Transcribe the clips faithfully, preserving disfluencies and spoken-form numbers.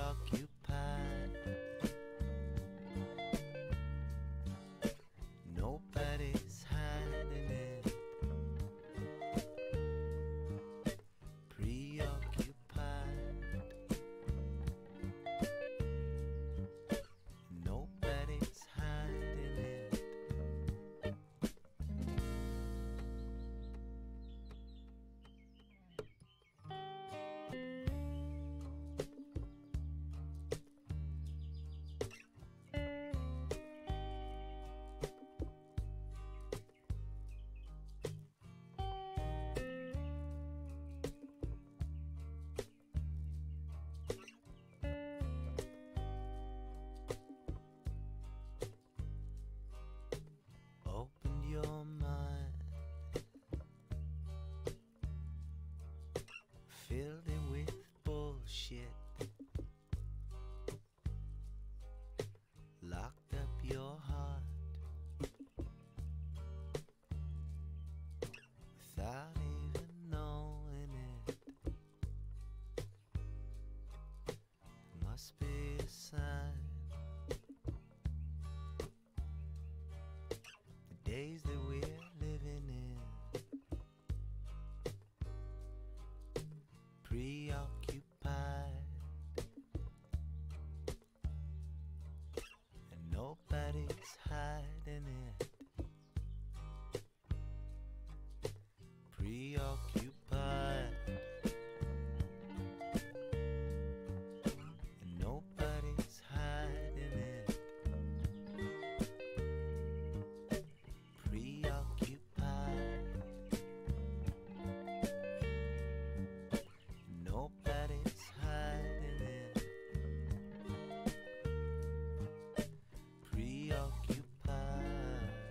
preoccupied. Nobody's hiding it. Preoccupied. Nobody's hiding it. Open your mind, filled it with bullshit. Locked up your heart without even knowing it. Must be a sign. The days that we're living in, preoccupied, and nobody's hiding it. Preoccupied, and nobody's hiding it. Preoccupied, nobody's hiding it. Preoccupied.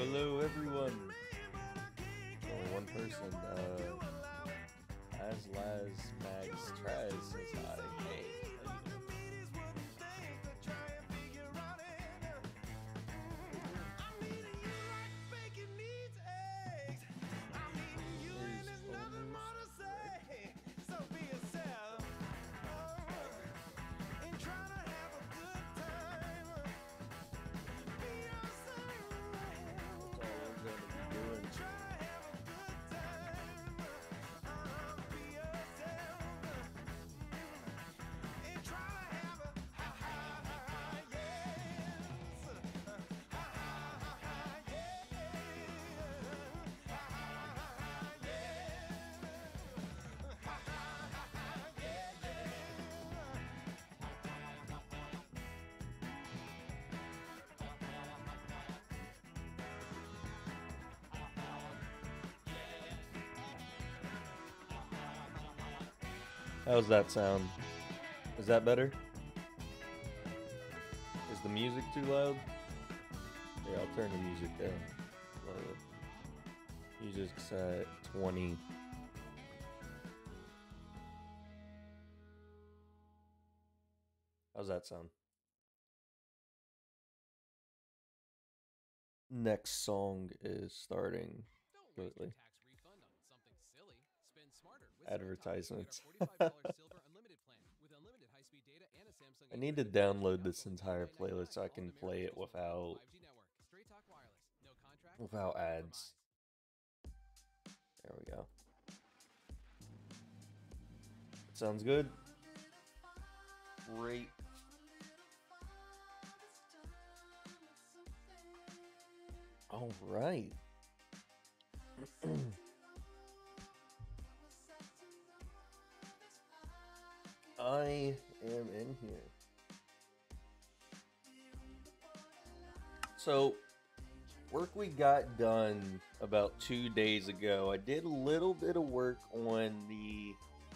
hello everyone. Only one person. Uh, as Laz Mags tries says hi. Hey. How you doing? That's all we're going to be doing. How's that sound? Is that better? Is the music too loud? Yeah, I'll turn the music down. Low. Music's at twenty. How's that sound? Next song is starting lately. Advertisements. I need to download this entire playlist so I can play it without without ads. There we go. Sounds good. Great. All right. I am in here. So, work we got done about two days ago. I did a little bit of work on the,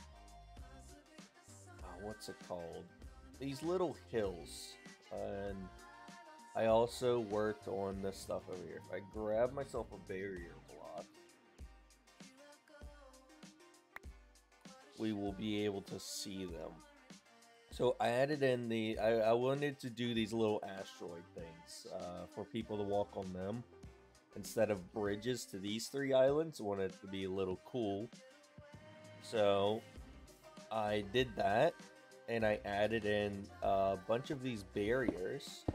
uh, what's it called? These little hills. And I also worked on this stuff over here. If I grab myself a barrier block, we will be able to see them. So I added in the, I, I wanted to do these little asteroid things uh, for people to walk on them. Instead of bridges to these three islands, I wanted it to be a little cool. So I did that, and I added in a bunch of these barriers.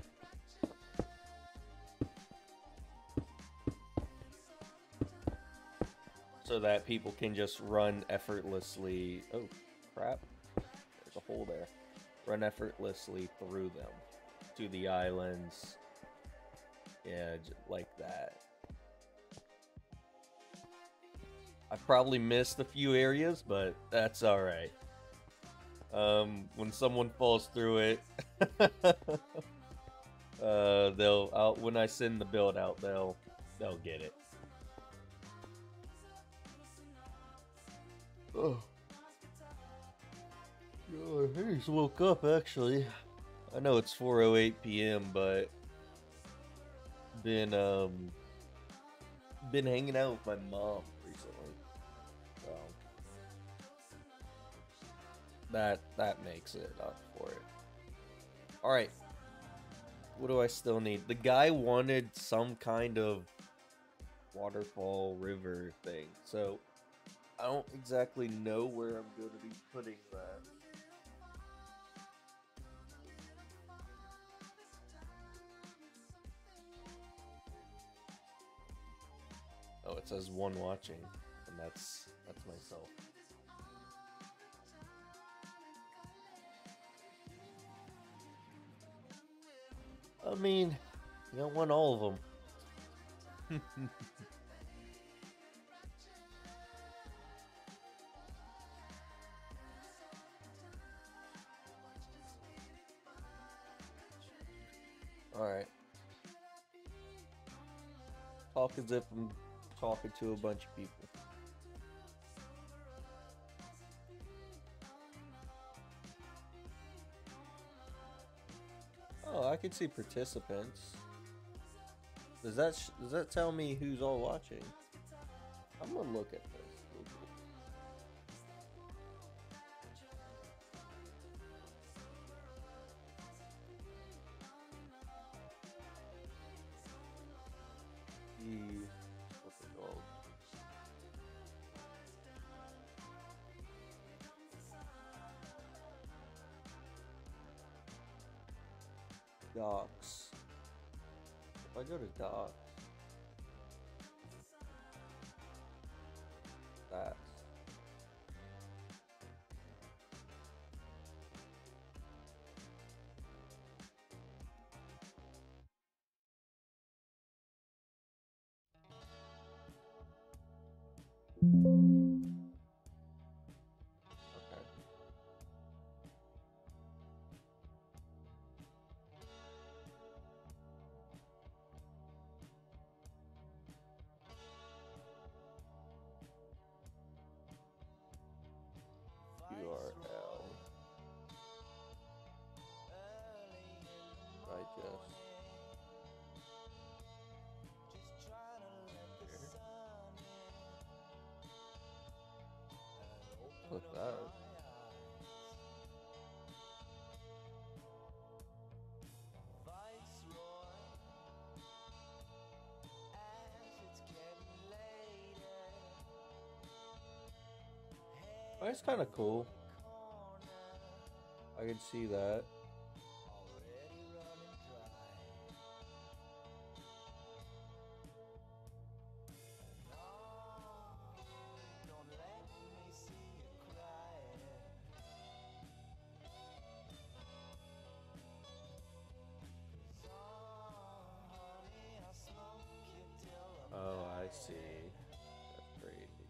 So that people can just run effortlessly. Oh, crap. There's a hole there. Run effortlessly through them to the islands. Yeah, like that. I probably missed a few areas, but that's alright. Um, when someone falls through it, uh, they'll, I'll, when I send the build out, they'll, they'll get it. Oh. Oh, I just woke up, actually. I know it's four oh eight p m, but been, um, been hanging out with my mom recently. So, that, that makes it up for it. Alright. What do I still need? The guy wanted some kind of waterfall river thing, so I don't exactly know where I'm going to be putting that. Oh, it says one watching, and that's that's myself. I mean, you don't want all of them. Alright. Talk as if I'm talking to a bunch of people. Oh, I can see participants. Does that sh- does that tell me who's all watching? I'm gonna look at this. See what the dog. Docs. If I go to docs, that's okay. U R L digest. Click that. Oh, it's kind of cool. I can see that. Oh, I see. That's crazy.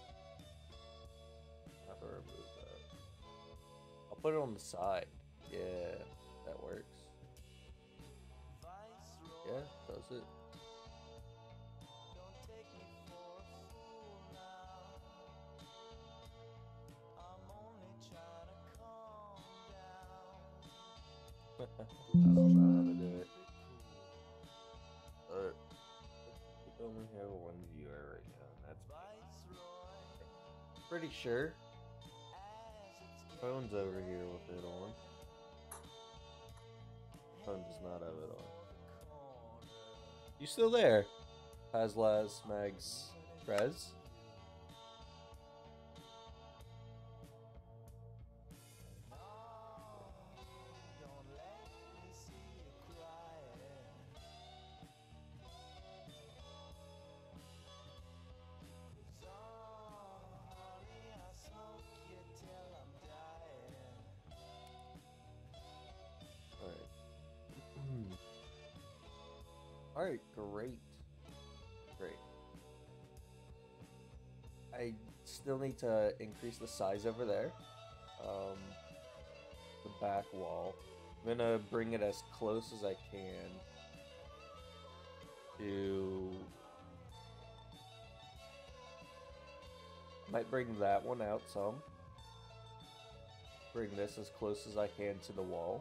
How do I remove that? I'll put it on the side. Yeah, that works. Yeah, does it? I don't know how to do it. But we only have one viewer right now, and that's pretty sure. Phone's over here with it on. Phone does not have it on. You still there? Hazlas Mags Prez? Alright, great. Great. I still need to increase the size over there. Um, the back wall. I'm gonna bring it as close as I can to... Might bring that one out some. Bring this as close as I can to the wall.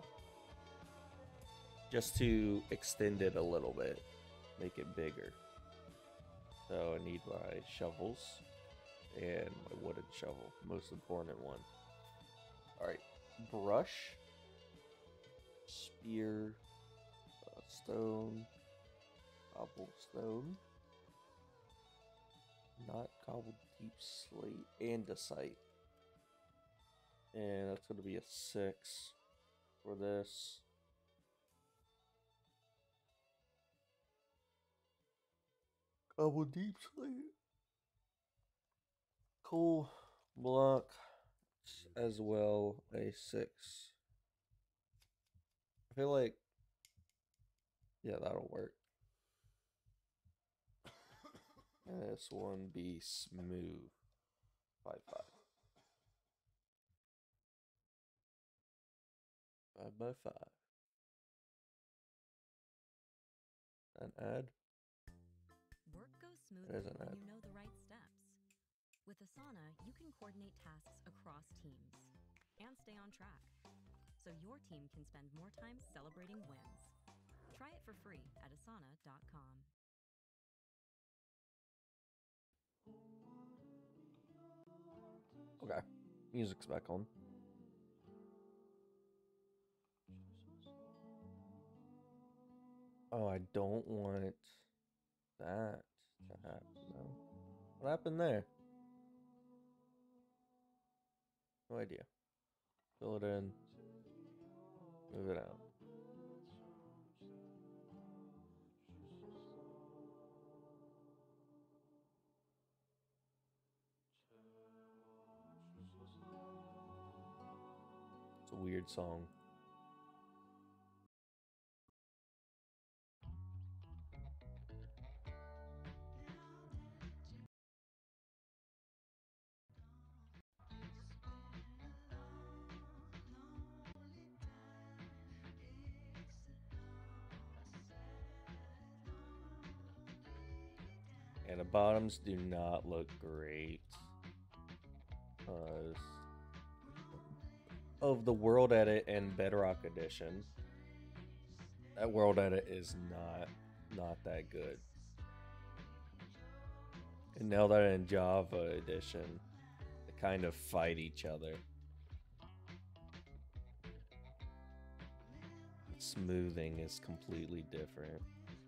Just to extend it a little bit. Make it bigger. So I need my shovels and my wooden shovel. Most important one. Alright. Brush. Spear. Uh, stone. Cobblestone. Not cobbled deep slate. Andesite. And that's going to be a six for this. Cobbled deep slate. Cool block as well, a six. I feel like, yeah, that'll work. And this one be smooth. Five five. Five by five. An ad. Work goes smoothly There's an when ad. you know the right steps. With Asana, you can coordinate tasks across teams and stay on track, so your team can spend more time celebrating wins. Try it for free at asana dot com. Okay. Music's back on. Oh, I don't want that to happen. No. What happened there? No idea. Fill it in. Move it out. It's a weird song. And the bottoms do not look great. Uh, of the World Edit and Bedrock Edition, that World Edit is not not that good. And now that in Java Edition, they kind of fight each other. Smoothing is completely different.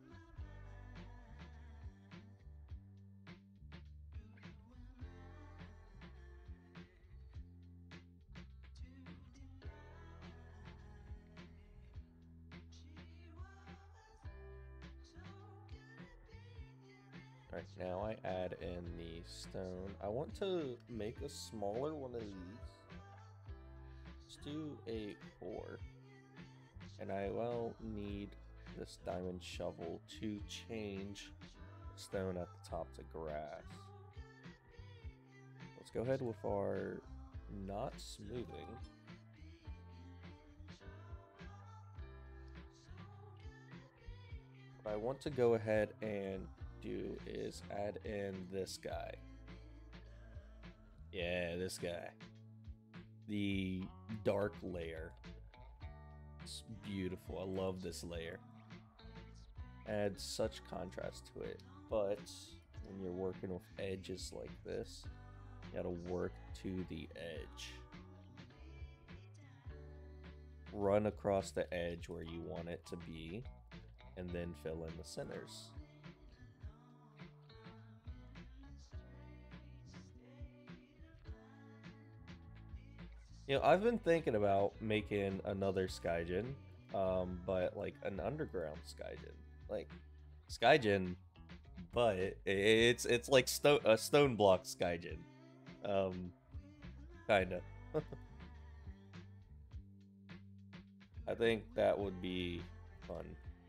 Alright, now I add in the stone. I want to make a smaller one of these. Let's do a four. And I will need this diamond shovel to change stone at the top to grass. Let's go ahead with our not smoothing. What I want to go ahead and do is add in this guy. Yeah, this guy. The dark layer. It's beautiful. I love this layer. Adds such contrast to it. But when you're working with edges like this, you gotta work to the edge. Run across the edge where you want it to be, and then fill in the centers. You know, I've been thinking about making another Skygen, um, but like an underground Skygen, like Skygen, but it's it's like sto a stone block Skygen, um, kinda. I think that would be fun.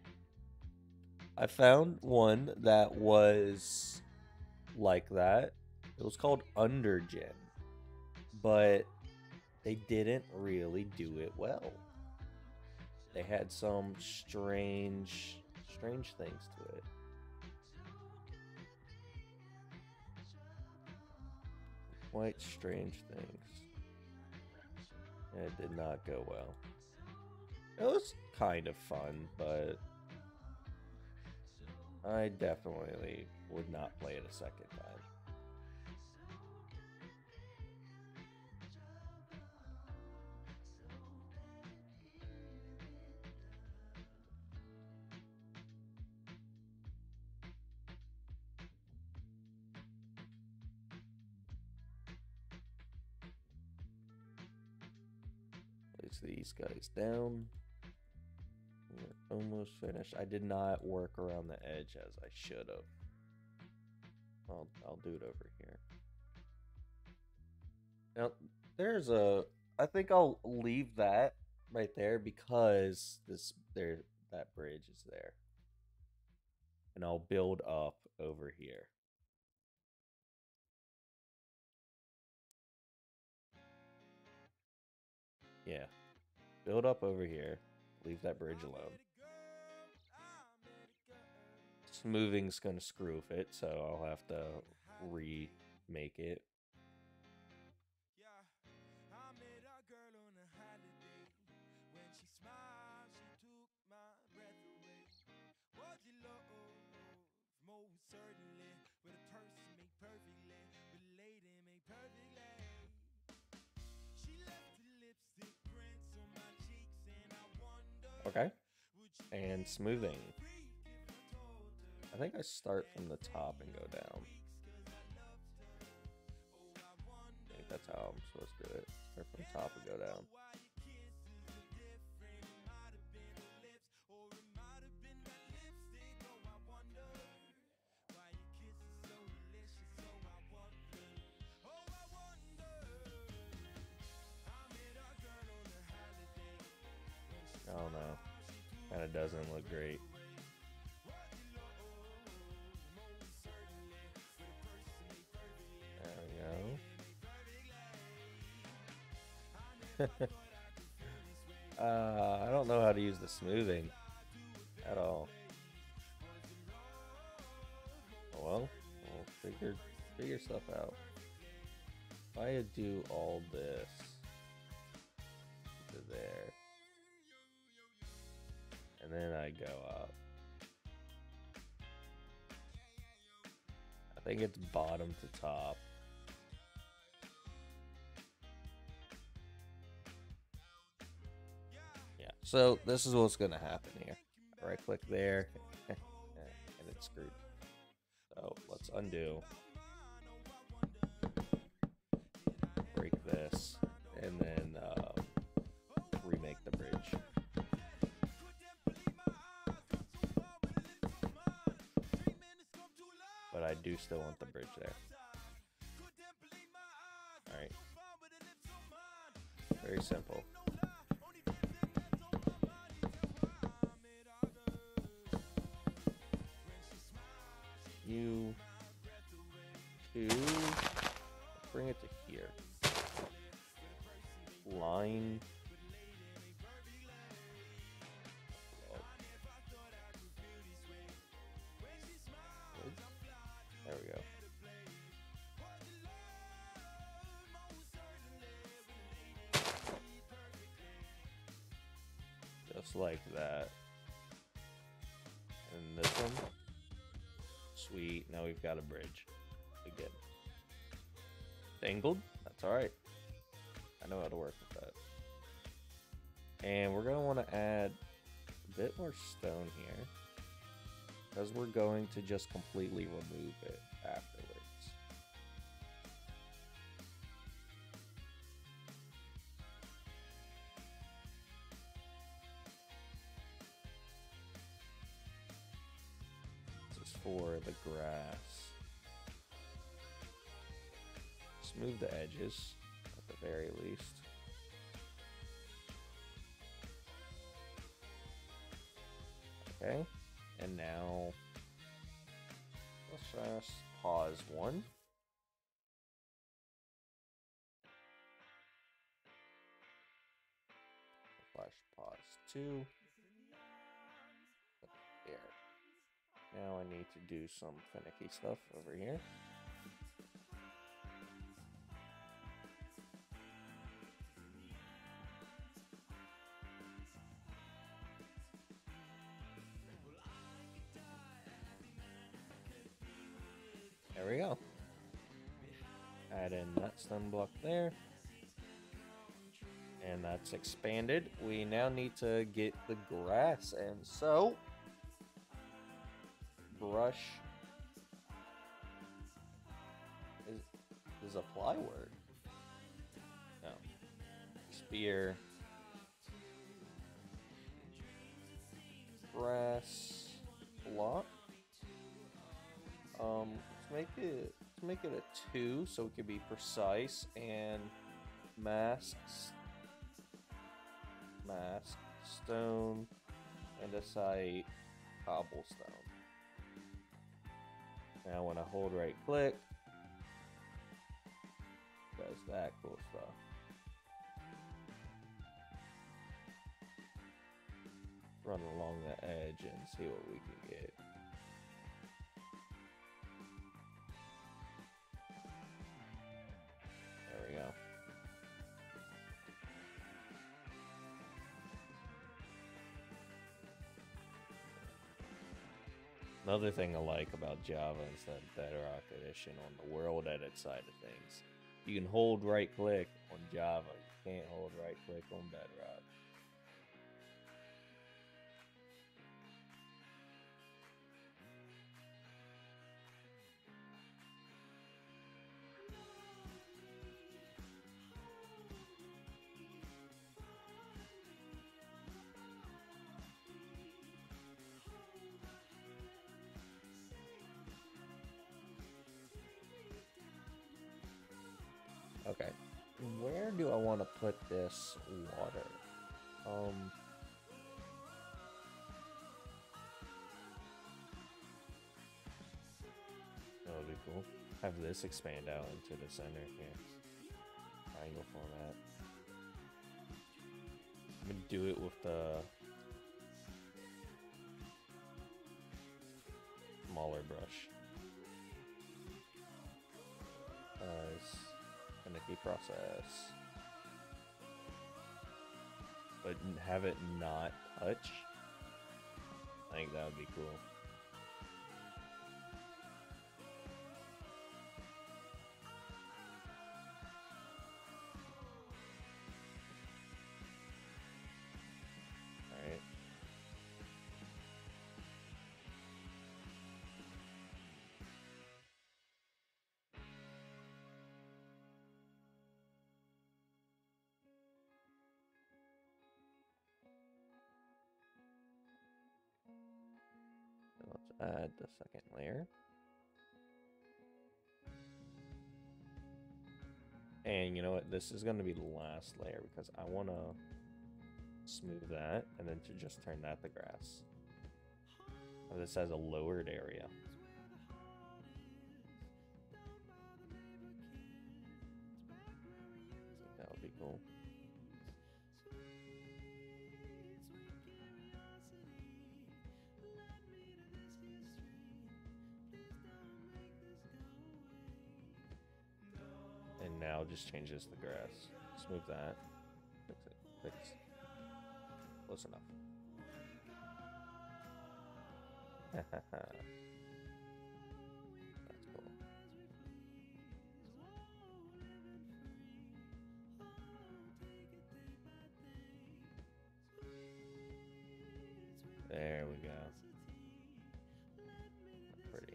I found one that was like that. It was called Undergen, but they didn't really do it well. They had some strange, strange things to it. Quite strange things. And it did not go well. It was kind of fun, but I definitely would not play it a second time. Place these guys down. We're almost finished. I did not work around the edge as I should have. I'll, I'll do it over here. Now, there's a... I think I'll leave that right there because this there that bridge is there. And I'll build up over here. Yeah. Build up over here. Leave that bridge alone. Smoothing's gonna screw with it, so I'll have to remake it. and smoothing. I think I start from the top and go down. I think that's how I'm supposed to do it. Start from top and go down. I don't know. Kind of doesn't look great. There we go. uh, I don't know how to use the smoothing at all. Oh, well, we'll figure figure stuff out. If I do all this to there, and then I go up. I think it's bottom to top. Yeah, so this is what's gonna happen here. Right click there, and it's screwed. So let's undo. Break this, and then um, remake the bridge. But I do still want the bridge there. Alright. Very simple. You two, bring it to here. Line. There we go. Just like that. And this one. Sweet. Now we've got a bridge. Again. Angled? That's alright. I know how to work with that. And we're going to want to add a bit more stone here. Because we're going to just completely remove it afterwards. This is for the grass. Smooth the edges at the very least. Okay. And now, let's just pause one. Flash pause two. There. Now I need to do some finicky stuff over here. There we go. Add in that stone block there. And that's expanded. We now need to get the grass in. So, brush is, is apply word. No. Spear. Grass block. Um, let's make it let's make it a two so it can be precise, and masks, mask, stone, and a site, cobblestone. Now when I hold right click, does that cool stuff. Run along the edge and see what we can get. There we go. Another thing I like about Java is that Bedrock Edition on the World Edit side of things. You can hold right click on Java. You can't hold right click on Bedrock. Okay. Where do I want to put this water? Um... That would be cool. Have this expand out into the center here. Triangle format. I'm gonna do it with the smaller brush. Uh, it's a finicky process. But have it not touch. I think that would be cool. Alright. So let's add the second layer. And you know what? This is going to be the last layer because I want to smooth that and then to just turn that to grass. Now this has a lowered area. I think that would be cool. And now just change this to grass. Smooth that. Fix it. Fix. Close enough. That's cool. There we go. Pretty.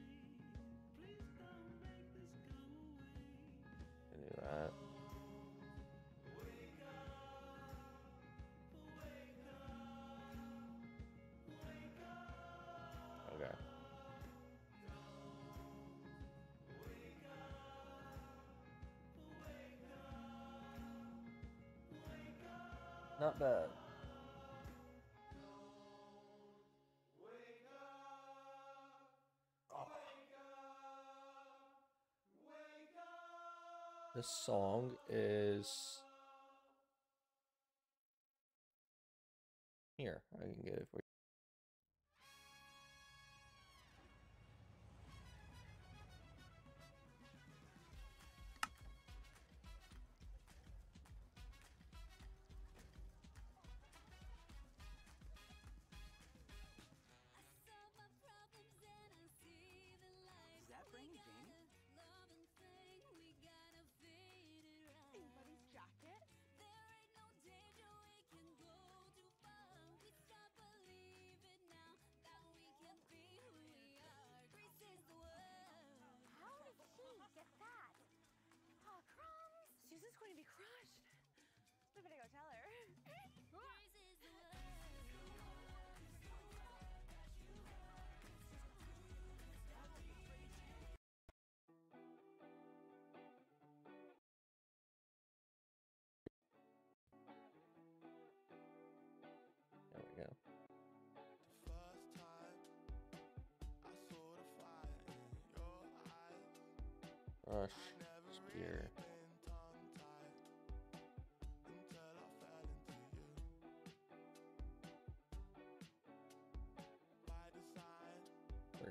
Do that. Okay. Not bad. This song is here. I can get it for you. Is that bring Jamie? Anybody's jacket? How did she get that? Oh, crumbs! Susan's going to be crushed. We better go tell her. There we go. Brush, spear. Three.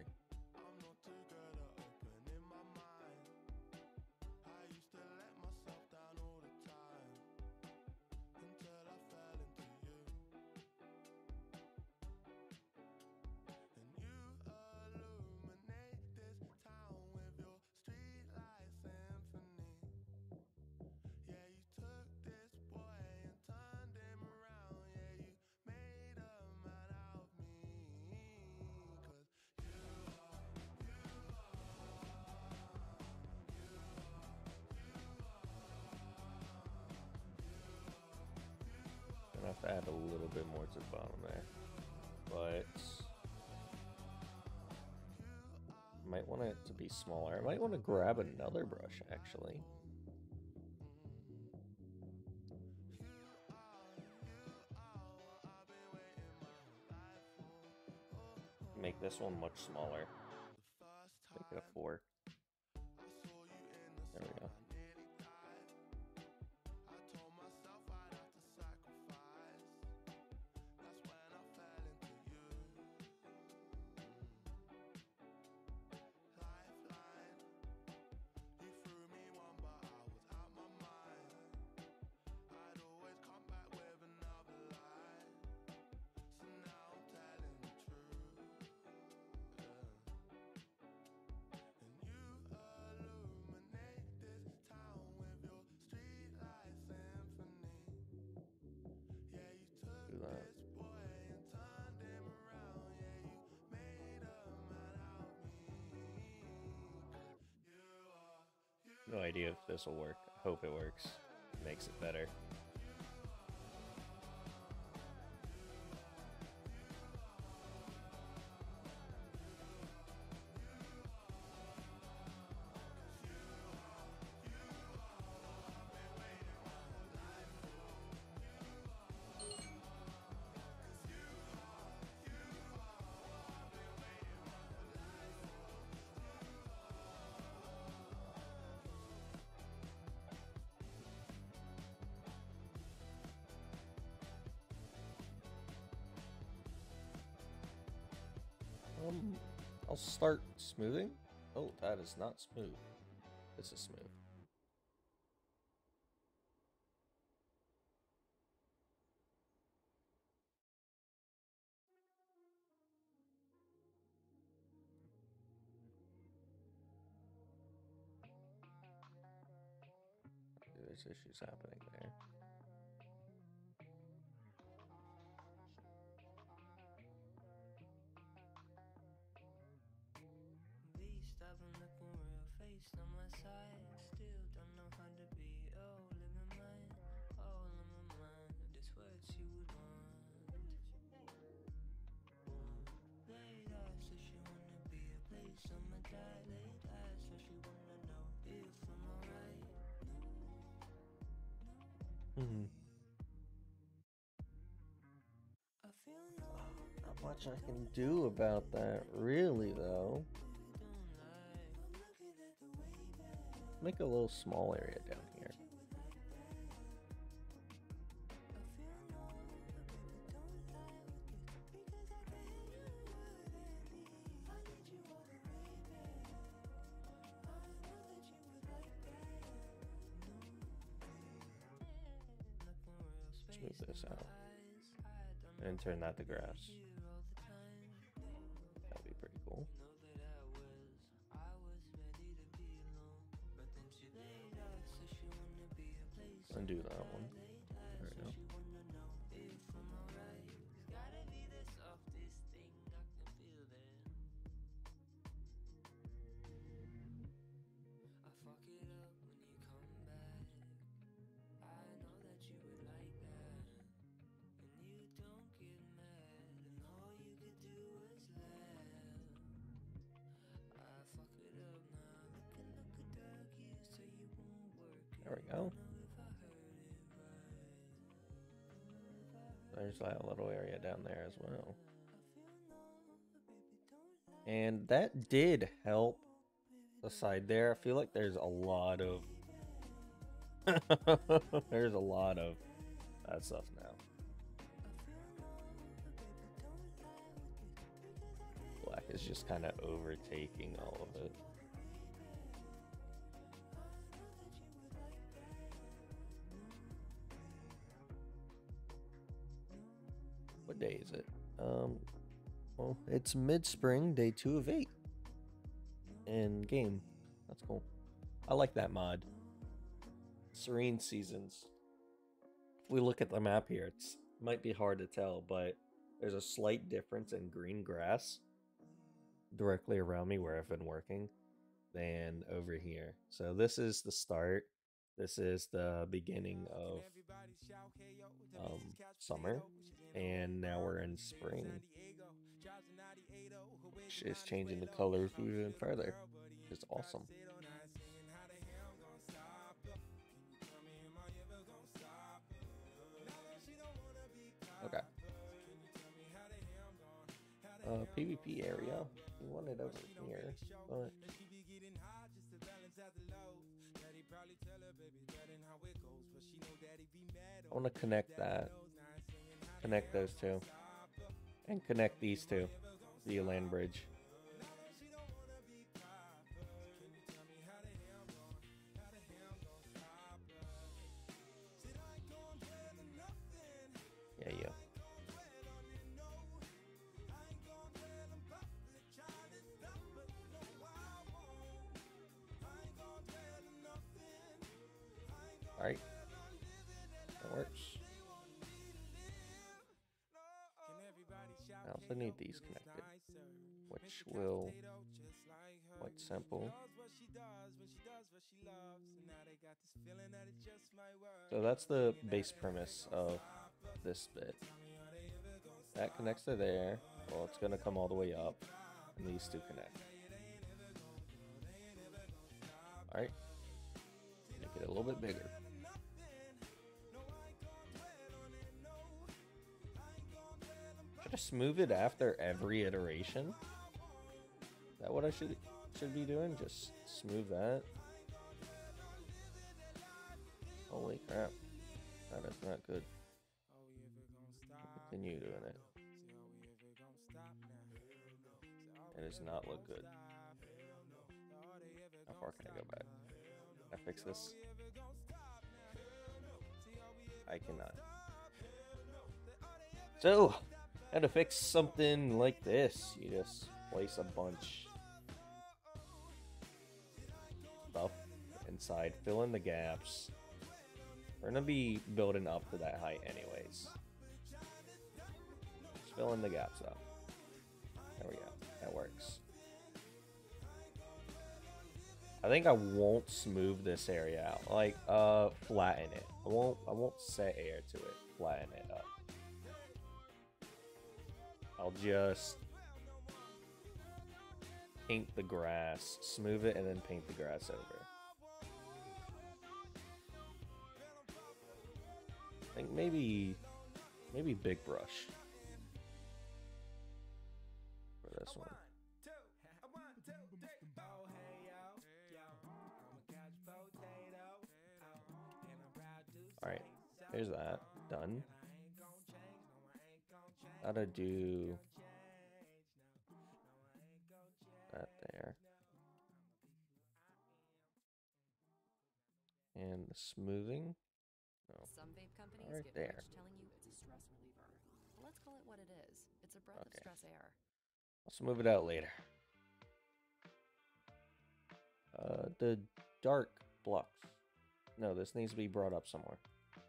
Gonna have to add a little bit more to the bottom there, but might want it to be smaller. I might want to grab another brush actually. make this one much smaller. Make it a four. There we go. Do that. No idea if this will work. I hope it works. Makes it better. Um, I'll start smoothing. Oh, that is not smooth. This is smooth. There's issues happening there. Beast, I've been looking real faced on my side. Still don't know how to be. Oh, living mine. All in my mind. This what she would want. Late eyes, so she wanna be a place on my die. Late eyes, so she wanna know if I'm alright. Mm-hmm. I feel no. Not much I can do about that, really, though. Make a little small area down here. Let's move this out and turn that to grass. That'd be pretty cool. Undo that one. There we go. There we go. There's that little area down there as well. And that did help the side there. I feel like there's a lot of there's a lot of that stuff now. Black is just kind of overtaking all of it. What day is it? Um, well, it's mid-spring, day two of eight. In game. That's cool. I like that mod. Serene Seasons. If we look at the map here, it's might be hard to tell, but there's a slight difference in green grass directly around me where I've been working than over here. So this is the start. This is the beginning of um, summer, and now we're in spring. Which is changing the colors even further. It's awesome. Okay. uh, PvP area. We want it over here, but I want to connect that, connect those two, and connect these two via land bridge. Yeah, yeah. All right, that works. I also need these connected, which will quite simple. So that's the base premise of this bit. That connects to there. Well, it's gonna come all the way up, and these two connect. All right, make it a little bit bigger. Should I smooth it after every iteration? Is that what I should should be doing? Just smooth that. Holy crap. That is not good. Continue doing it. It does not look good. How far can I go back? Can I fix this? I cannot. So, how to fix something like this? You just place a bunch stuff inside, fill in the gaps. We're gonna be building up to that height anyways. Just fill in the gaps up. There we go. That works. I think I won't smooth this area out. Like, uh, flatten it. I won't. I won't set air to it. Flatten it up. I'll just paint the grass, smooth it, and then paint the grass over. I think maybe, maybe big brush for this one. All right, here's that done. Gotta do that there. And the smoothing. No. Some vape companies Right get there. rich telling you it's a stress reliever. Let's call it what it is. It's a breath Okay. of stress air. I'll smooth it out later. Uh, the dark blocks. No, this needs to be brought up somewhere.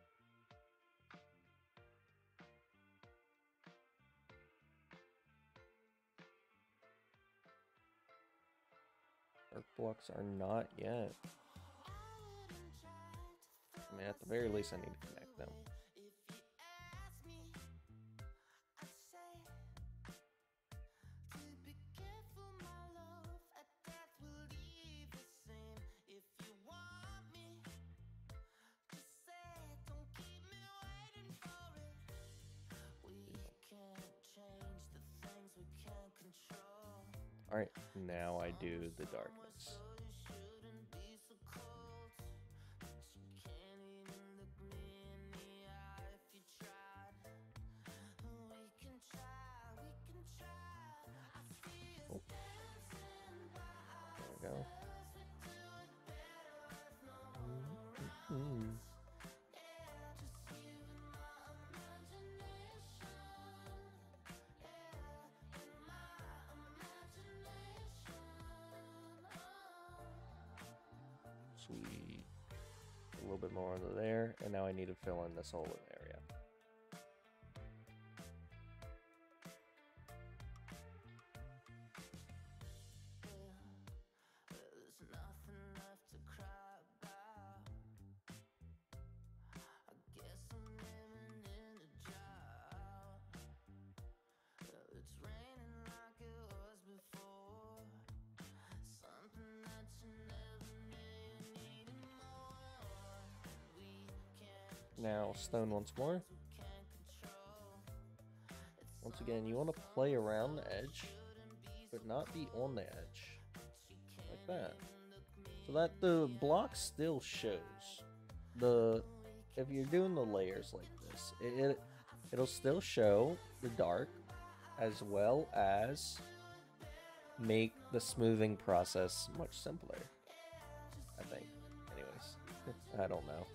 Dark blocks are not yet. I mean, at the very least, I need to connect them. All right, now I do the darkness. Oh. There we go. Mm-hmm. Sweet. A little bit more under there, and now I need to fill in this whole area. Now stone once more. Once again, you want to play around the edge, but not be on the edge. Like that. So that the block still shows. The if you're doing the layers like this, it, it it'll still show the dark as well as make the smoothing process much simpler. I think. Anyways, I don't know.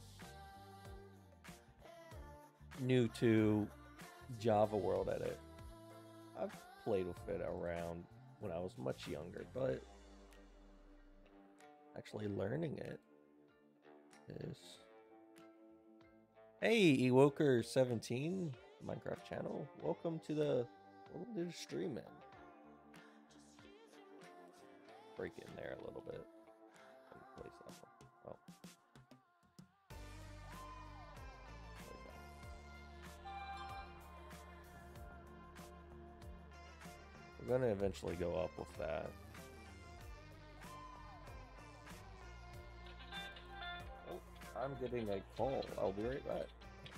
New to Java World Edit. I've played with it around when I was much younger, but actually learning it is. Hey, Ewoker seventeen Minecraft channel. Welcome to the welcome to the stream, man. Break in there a little bit. Let me place that one. Oh. We're gonna eventually go up with that. Oh, I'm getting a call. I'll be right back.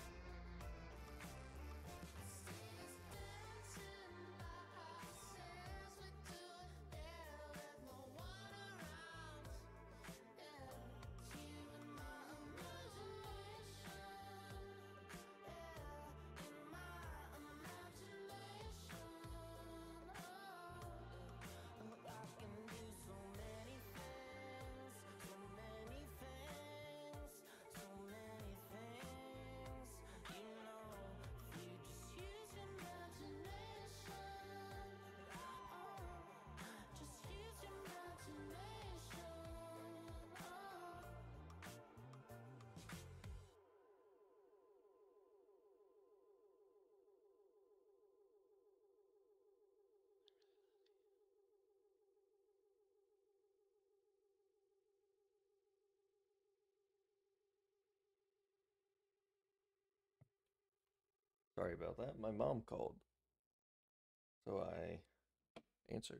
Sorry about that. My mom called. So I answered.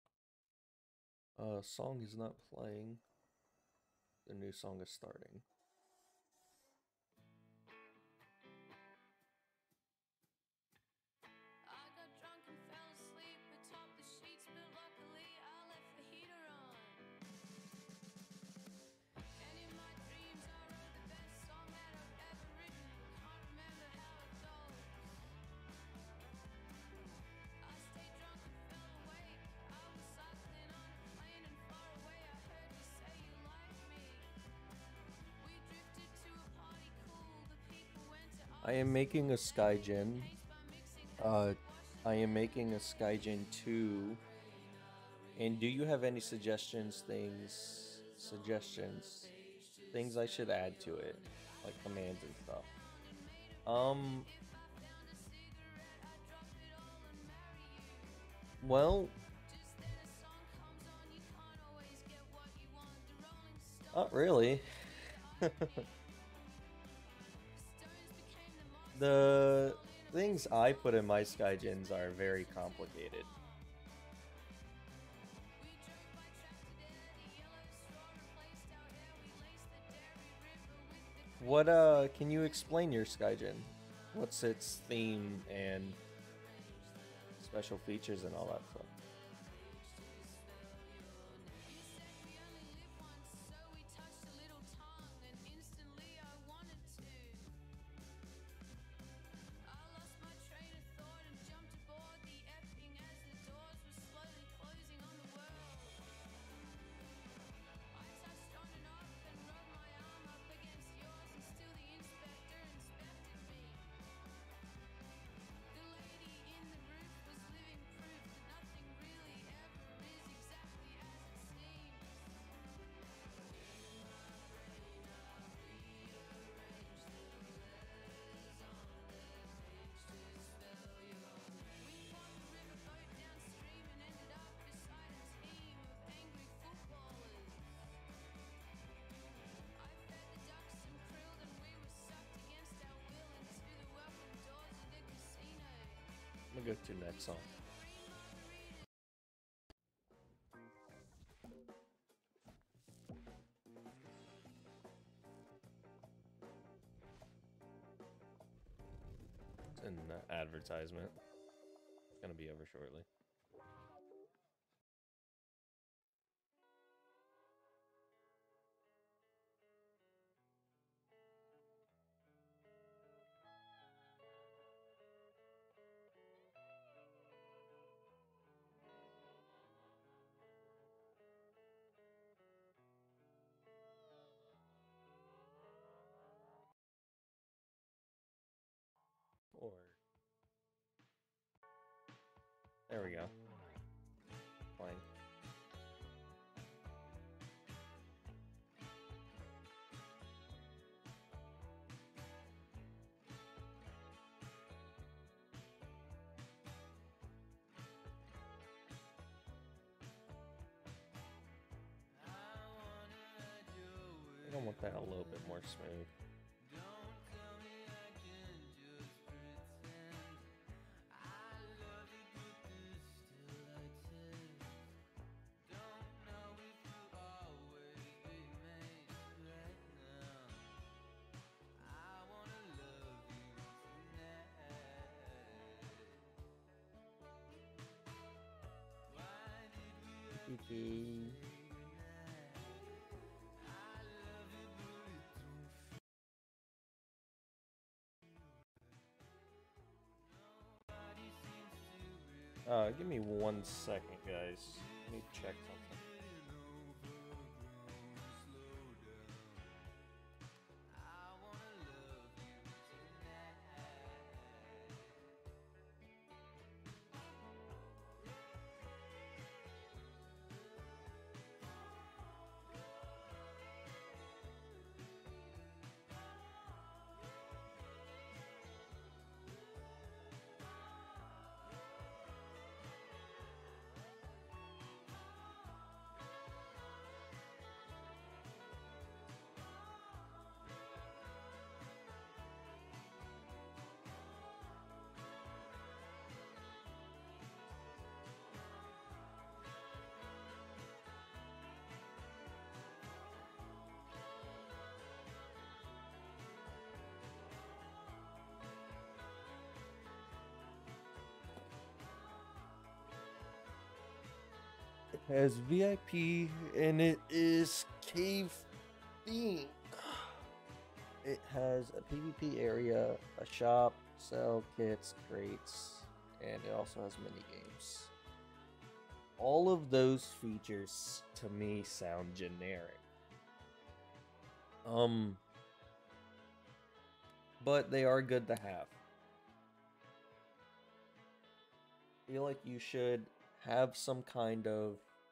Uh, song is not playing. The new song is starting. I am making a Skygen. Uh, I am making a Skygen two. And do you have any suggestions, things, suggestions, things I should add to it, like commands and stuff? Um. Well. Not really. The things I put in my Skygens are very complicated. What, uh, can you explain your Skygen? What's its theme and special features and all that stuff? I'm gonna go to the next song. It's an advertisement. gonna be over shortly. Or there we go. Playing. I don't want that a little bit more smooth. Uh, give me one second, guys. Let me check something. It has V I P and it is cave themed. It has a PvP area, a shop, sell kits, crates, and it also has mini games. All of those features to me sound generic. Um, but they are good to have. I feel like you should have some kind of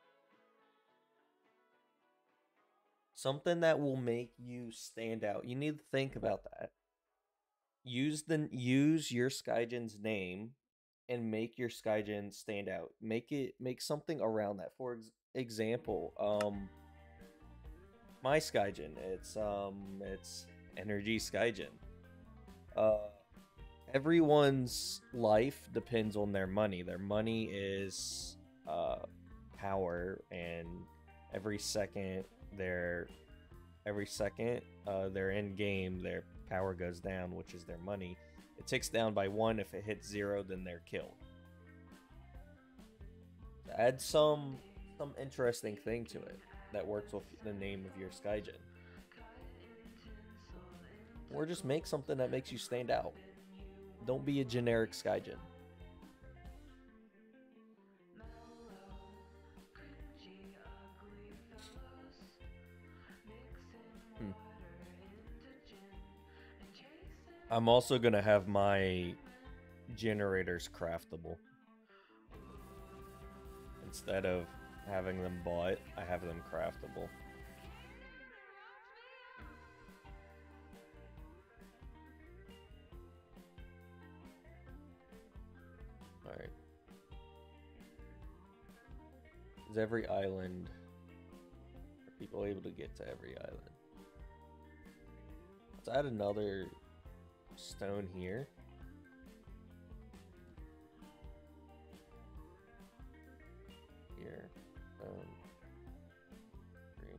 something that will make you stand out. You need to think about that. Use the use your Skygen's name and make your Skygen stand out. Make it make something around that. For ex example, um my Skygen, it's um it's Energy Skygen. Uh everyone's life depends on their money. Their money is uh power, and every second they're every second uh they're in game, their power goes down, which is their money. It ticks down by one. If it hits zero, then they're killed. Add some some interesting thing to it that works with the name of your Skygen. Or just make something that makes you stand out. Don't be a generic Skygen. Hmm. I'm also gonna have my generators craftable. Instead of having them bought, I have them craftable. Alright. Is every island... Are people able to get to every island? Let's add another stone here. Here. Um, three.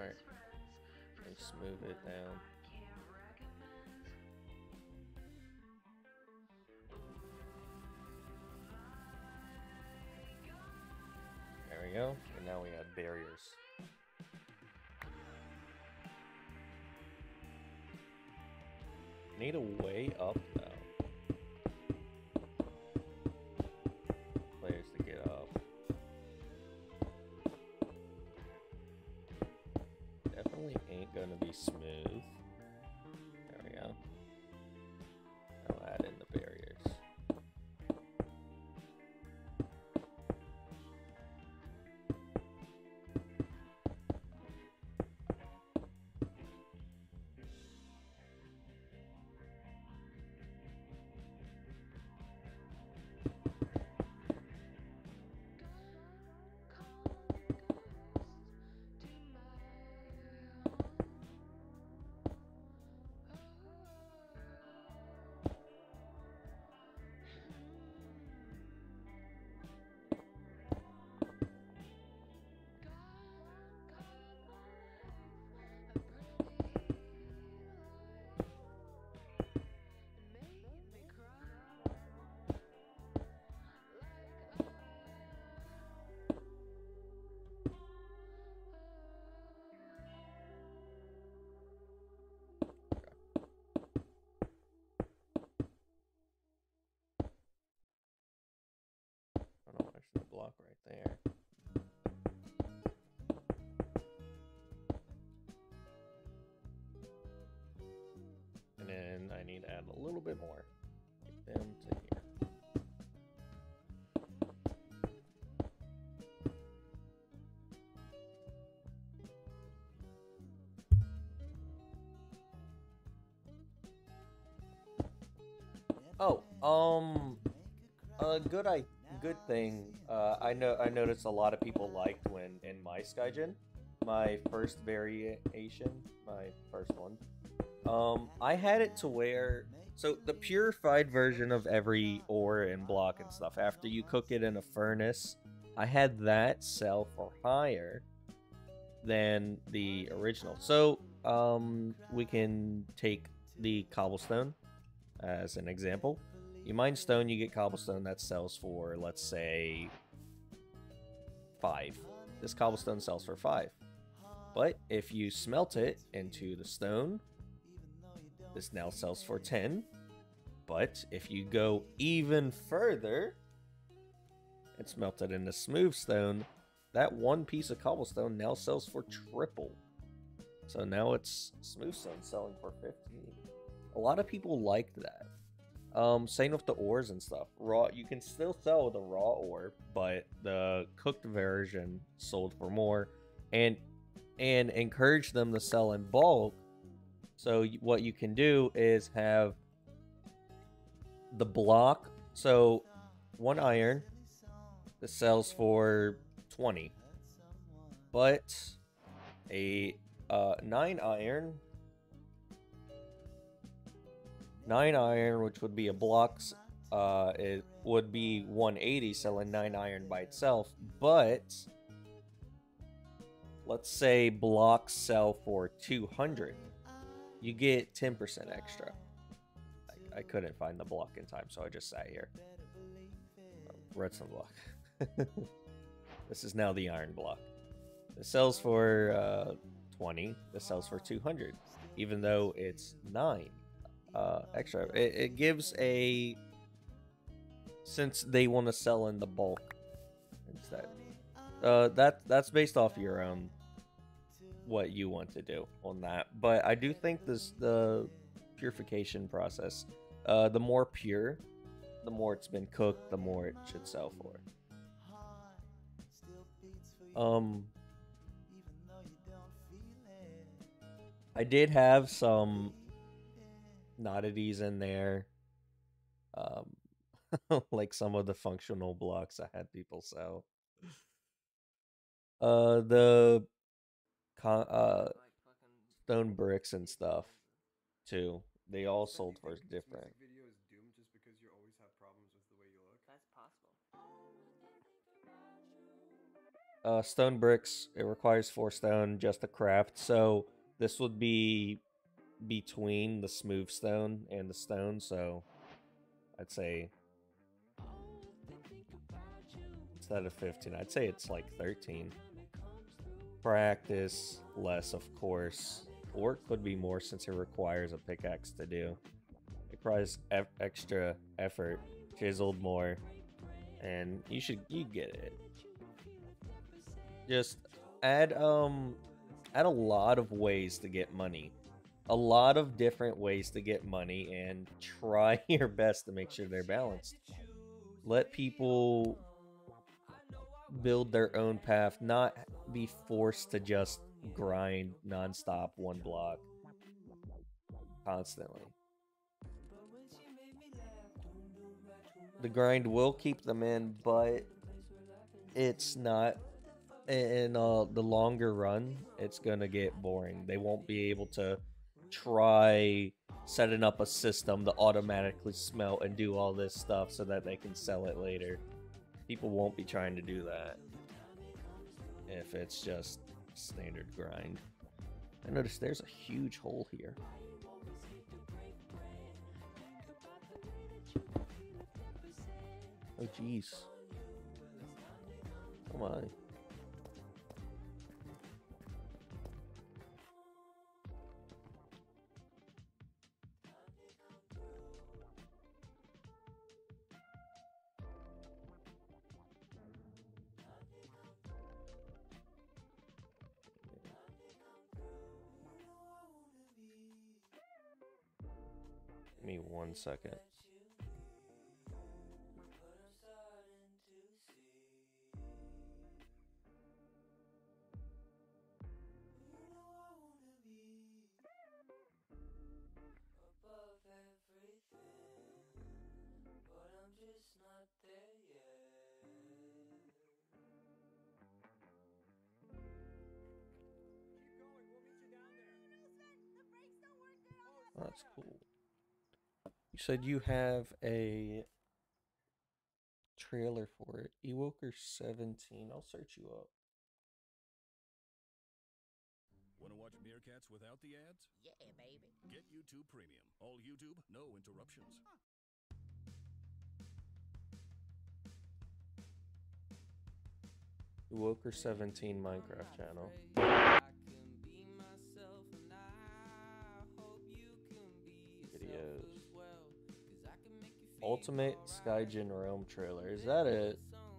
Alright. Let's move it down. There we go. And now we have barriers. Need a way up though. Players to get up. Definitely ain't gonna be smooth. There we go. I'll add in the barriers. Oh, there's the block right there. And then I need to add a little bit more. Get them to here. Oh, um, a good I good thing. Uh, I know I noticed a lot of people liked when in my Skygen, my first variation, my first one. Um, I had it to where so the purified version of every ore and block and stuff. After you cook it in a furnace, I had that sell for higher than the original. So um, we can take the cobblestone as an example. You mine stone, you get cobblestone that sells for, let's say, five. This cobblestone sells for five. But if you smelt it into the stone, this now sells for ten. But if you go even further and smelt it into smooth stone, that one piece of cobblestone now sells for triple. So now it's smooth stone selling for fifteen. A lot of people liked that. Um, same with the ores and stuff. Raw, you can still sell the raw ore, but the cooked version sold for more, and and encourage them to sell in bulk. So what you can do is have the block. So one iron that sells for twenty, but a uh, nine iron. Nine iron, which would be a blocks, uh, it would be one eighty selling nine iron by itself. But let's say blocks sell for two hundred, you get ten percent extra. I, I couldn't find the block in time, so I just sat here. Oh, redstone block. This is now the iron block. This sells for uh, twenty. This sells for two hundred, even though it's nine. Uh, extra. It, it gives a, since they want to sell in the bulk instead. Uh, that that's based off your own what you want to do on that. But I do think this the purification process. Uh, the more pure, the more it's been cooked, the more it should sell for. Um, I did have some oddities in there, um like some of the functional blocks I had people sell. Uh the con uh stone bricks and stuff too, they all sold for different. Video is doomed just because you always have problems with the way you look. That's possible. Uh, stone bricks, it requires four stone just to craft. So this would be between the smooth stone and the stone. So I'd say instead of fifteen, I'd say it's like thirteen. Practice less, of course, or it could be more since it requires a pickaxe to do. It requires e extra effort, chiseled more, and you should you get it. Just add um add a lot of ways to get money. A lot of different ways to get money, and try your best to make sure they're balanced. Let people build their own path, not be forced to just grind nonstop one block constantly. The grind will keep them in, but it's not in uh, the longer run. It's gonna get boring. They won't be able to try setting up a system to automatically smelt and do all this stuff so that they can sell it later. People won't be trying to do that if it's just standard grind. I noticed there's a huge hole here. Oh jeez. Come on. Give me one second. Oh, that's cool. You said you have a trailer for it. Ewoker seventeen. I'll search you up. Want to watch Meerkats without the ads? Yeah, baby. Get YouTube Premium. All YouTube, no interruptions. Ewoker seventeen Minecraft channel. Videos. Ultimate Skygen Realm trailer. Is that it?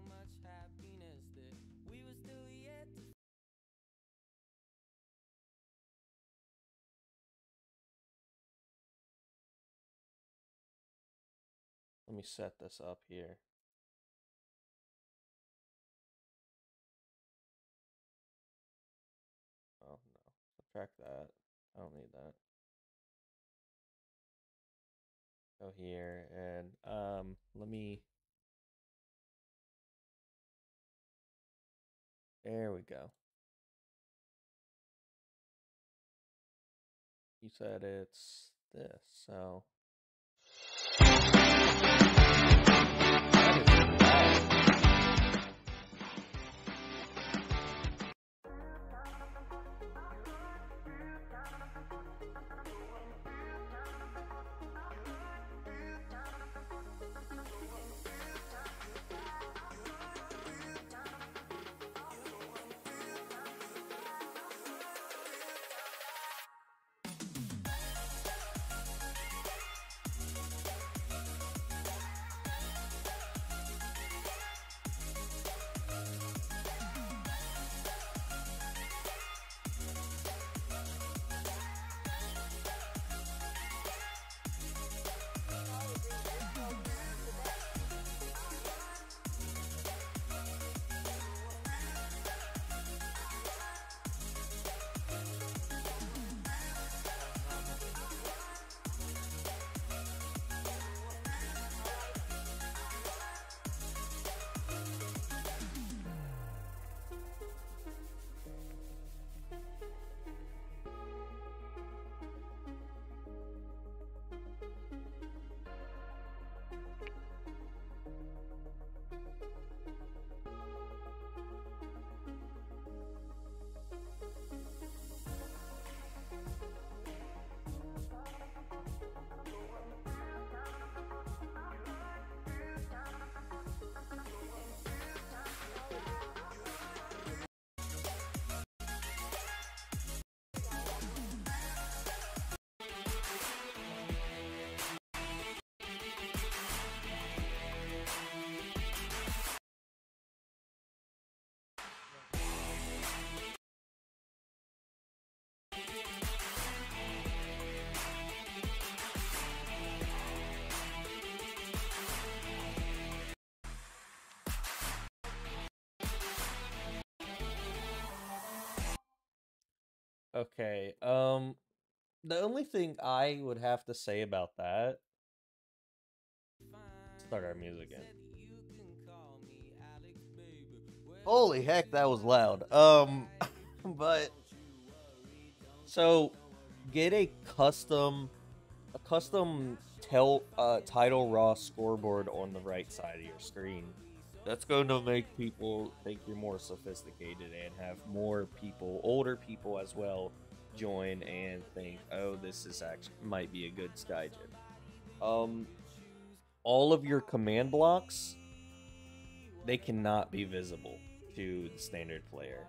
Let me set this up here. Oh no. Subtract that. I don't need that. Go here and um let me there we go. You said it's this, so that is loud. Okay. Um, the only thing I would have to say about that. Start our music again. Holy heck, that was loud. Um, but so get a custom, a custom tel uh title raw scoreboard on the right side of your screen. That's going to make people think you're more sophisticated and have more people, older people as well, join and think, oh, this is actually might be a good Skygen. Um, all of your command blocks, they cannot be visible to the standard player.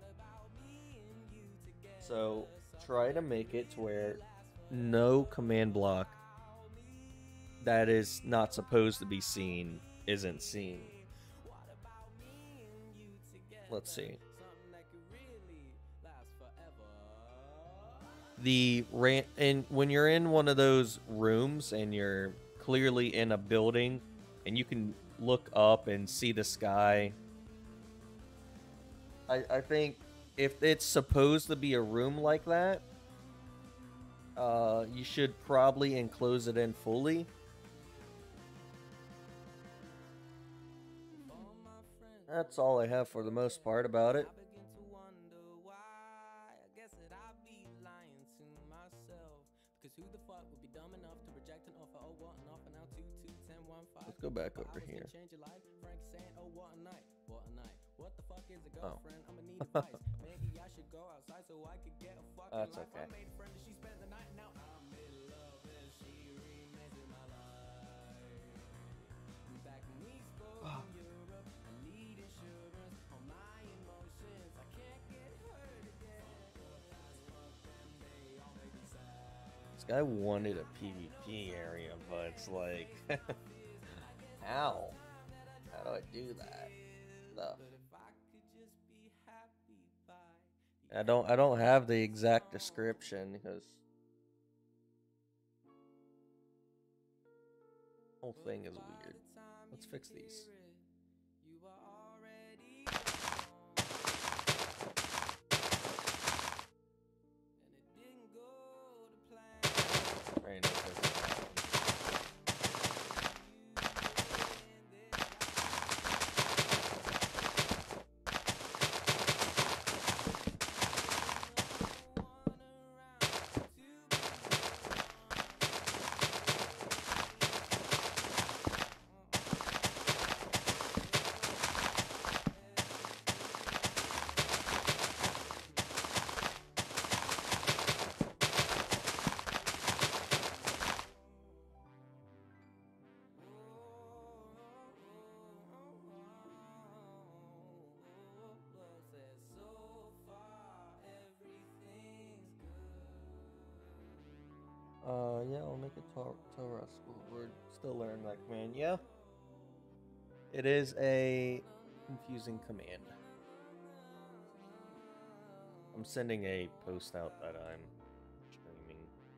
So try to make it to where no command block that is not supposed to be seen isn't seen. Let's see. The ran and when you're in one of those rooms and you're clearly in a building and you can look up and see the sky, I, I think if it's supposed to be a room like that, uh, you should probably enclose it in fully. That's all I have for the most part about it. Let's go back over here. Oh. That's okay. This guy wanted a PvP area, but it's like, how? How do I do that? No. I don't. I don't have the exact description because the whole thing is weird. Let's fix these. Right, no fixing that one. Uh, yeah, I'll make a Torah school. We're still learning that command. Yeah. It is a confusing command. I'm sending a post out that I'm streaming.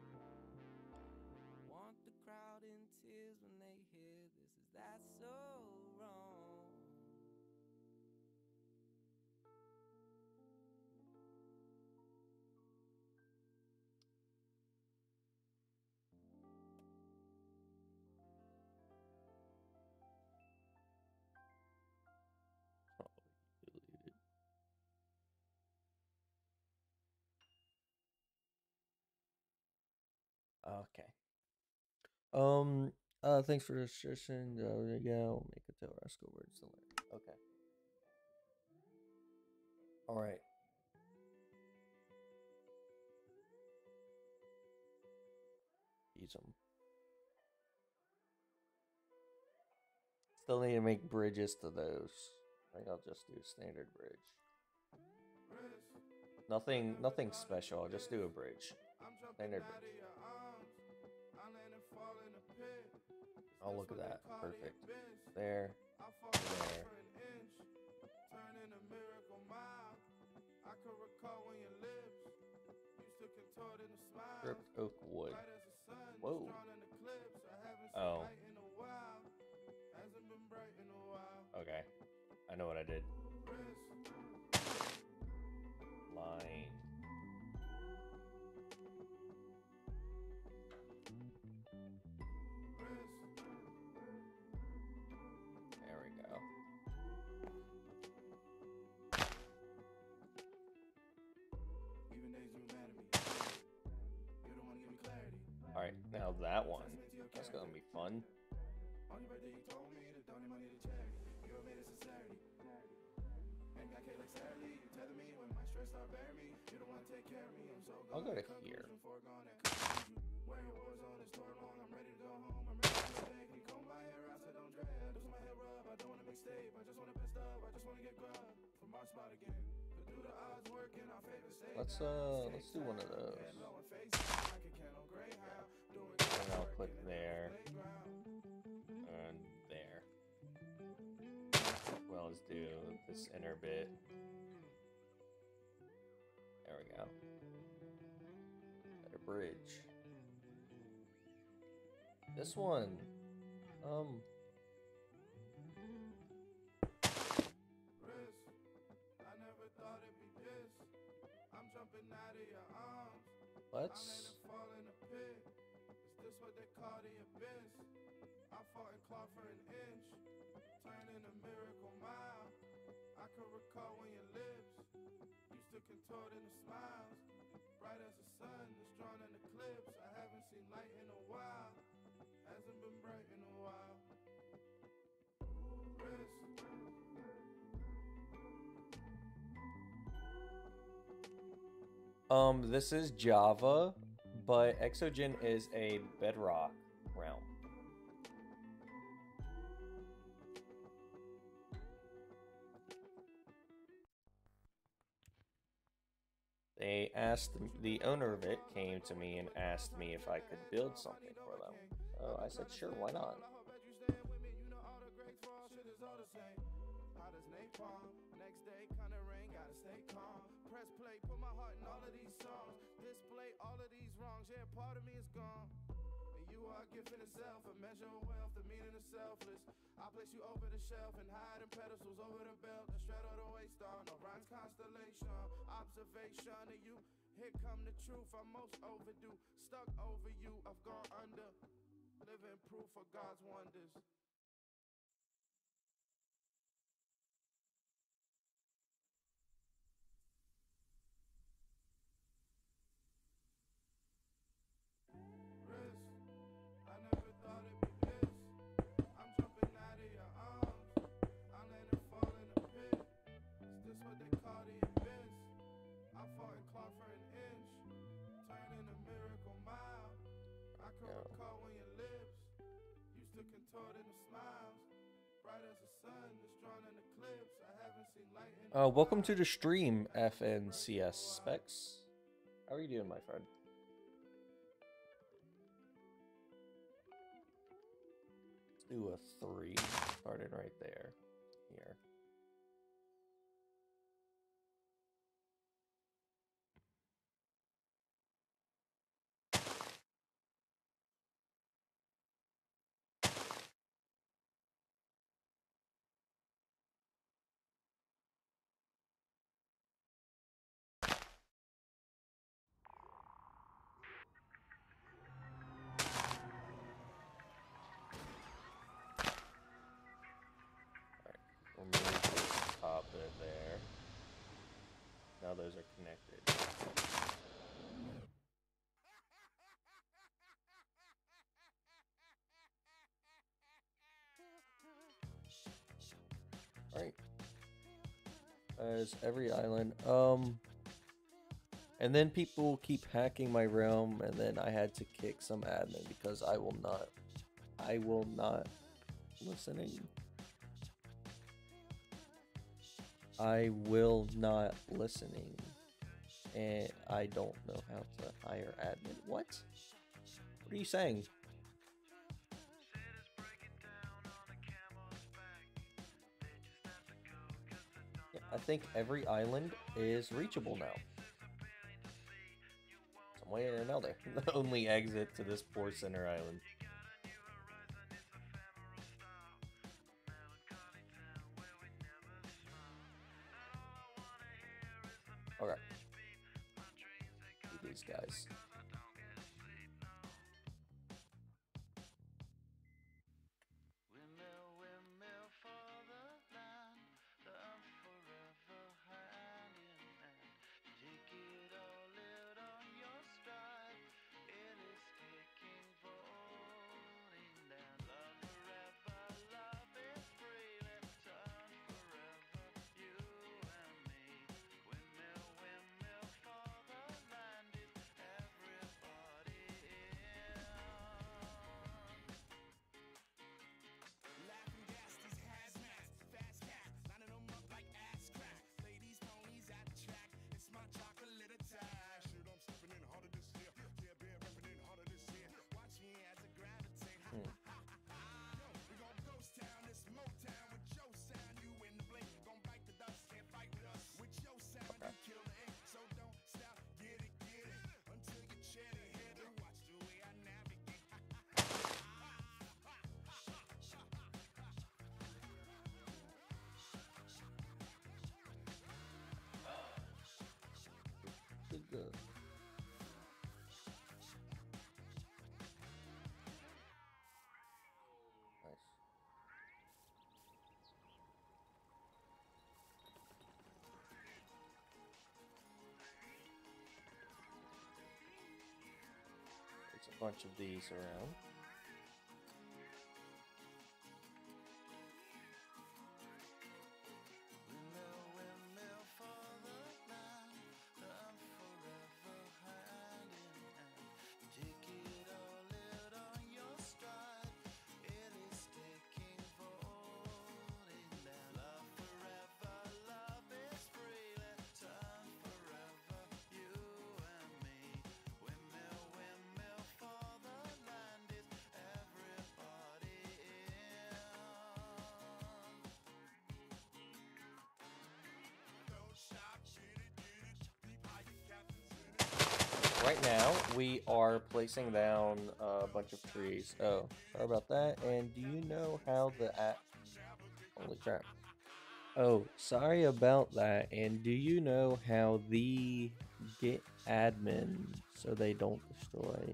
Oh, deleted. Okay. Um. Uh. Thanks for the suggestion. Uh, yeah, I'll make a Torah school word to learn. Okay. All right. Use them. Still need to make bridges to those. I think I'll just do standard bridge. Nothing, nothing special. I'll just do a bridge. Standard bridge. Oh, look at that. Perfect. There. There. Stripped oak wood. Whoa. Oh. Okay. I know what I did. Line. gonna be fun. On your birthday, you told me to donate money to charity. You made it sincerity. Ain't got K like Saturday. You tether me when my stress start bearing me. You don't want to take care of me. I'm so I'll go to gone. here. Foregone and conclusion. Where your war zone is torn long. I'm ready to go home. I'm ready to go back. Can you comb my hair out so don't drag? Do some my hair rub. I don't want to mixtape. I just want to best up. I just want to get grub from our spot again. But do the odds work in our favor? Stay Let's uh let's do one of those. and low and face like a can on Greyhound. Doing And I'll click there and there. Well, let's do this inner bit. There we go. Better bridge. This one. Um. Risk. I never thought it'd be this. I'm jumping out of your arms. I'm Let's. letting fall in the pit. Is this what they call the abyss? I fought and clawed for an inch, turning a miracle mile. I can recall when your lips used to contort into smiles, bright as the sun that's drawn in eclipse. I haven't seen light in a while, hasn't been bright in a while. Risk. Um, this is Java, but Exogen is a Bedrock realm. They asked, the owner of it came to me and asked me if I could build something for them. So I said, sure, why not? Next day, kinda rain, gotta stay calm. Press play, put my heart in all of these songs. Display all of these wrongs, yeah, part of me is gone. And you are a gift in itself, a measure of wealth, the meaning of selfless. I place you over the shelf and hide in pedestals over the belt and straddle the waist on Orion's constellation. Observation of you, here come the truth. I'm most overdue, stuck over you. I've gone under, living proof of God's wonders. Risk. I never thought it'd be this. I'm jumping out of your arms. I'm letting fall in the pit. Is this what they call the abyss? I fought and clawed for an inch, turning a miracle mile. I can Yeah. recall when your lips used to contort into smiles, bright as the sun that's drawn in eclipse. I haven't seen light in Uh, welcome to the stream, F N C S Specs. How are you doing, my friend? Let's do a three, starting right there, here. Remove this top bit there. Now those are connected. Alright. As every island. Um and then people keep hacking my realm, and then I had to kick some admin because I will not I will not listening. I will not listening, and I don't know how to hire admin. What? What are you saying? Yeah, I think every island is reachable now. Some way or another. The only exit to this poor center island. Alright. Do these guys. bunch of these around. Right now, we are placing down a bunch of trees. Oh, sorry about that. And do you know how the at? Holy crap! Oh, sorry about that. And do you know how the get admin so they don't destroy?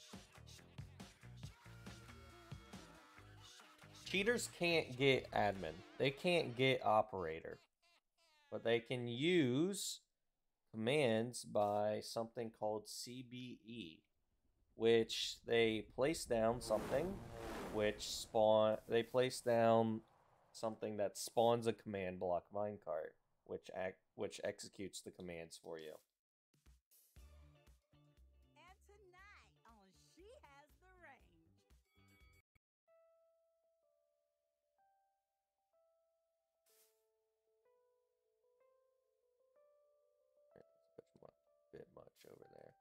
Cheaters can't get admin. They can't get operator, but they can use commands by something called C B E, which they place down something, which spawn. They place down something that spawns a command block minecart, which act which executes the commands for you. And tonight on She Has the Range. A bit much over there.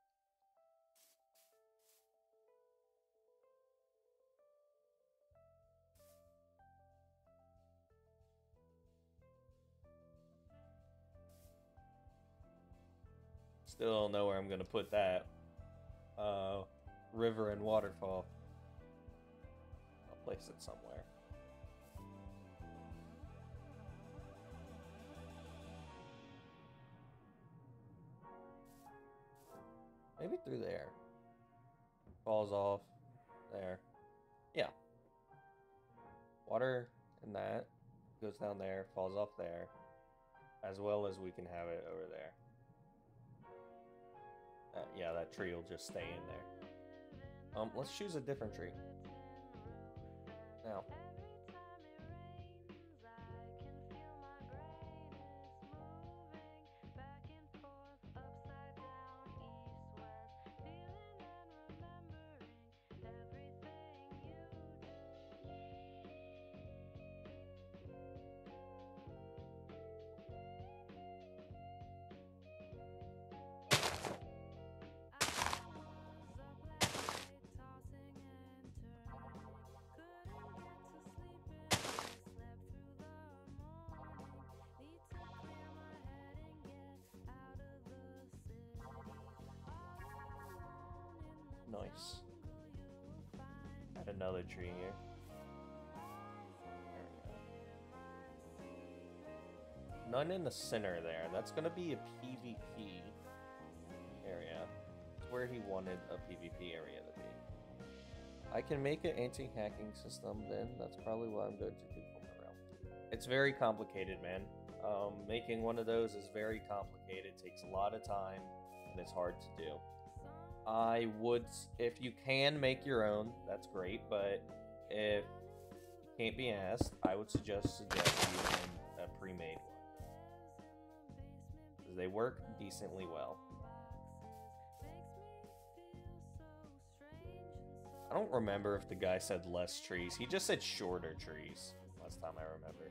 Still don't know where I'm gonna put that. Uh, river and waterfall. I'll place it somewhere. Maybe through there. Falls off. There. Yeah. Water and that goes down there, falls off there. As well as we can have it over there. Uh, yeah, that tree will just stay in there. Um, let's choose a different tree. Now. Nice. Add another tree here. There we go. None in the center there. That's gonna be a PvP area. It's where he wanted a PvP area to be. I can make an anti-hacking system, then that's probably what I'm going to do for my round two. It's very complicated, man. Um, making one of those is very complicated, takes a lot of time, and it's hard to do. I would, if you can make your own, that's great, but if you can't be asked, I would suggest suggest using a pre-made one. Because they work decently well. I don't remember if the guy said less trees. He just said shorter trees, last time I remember.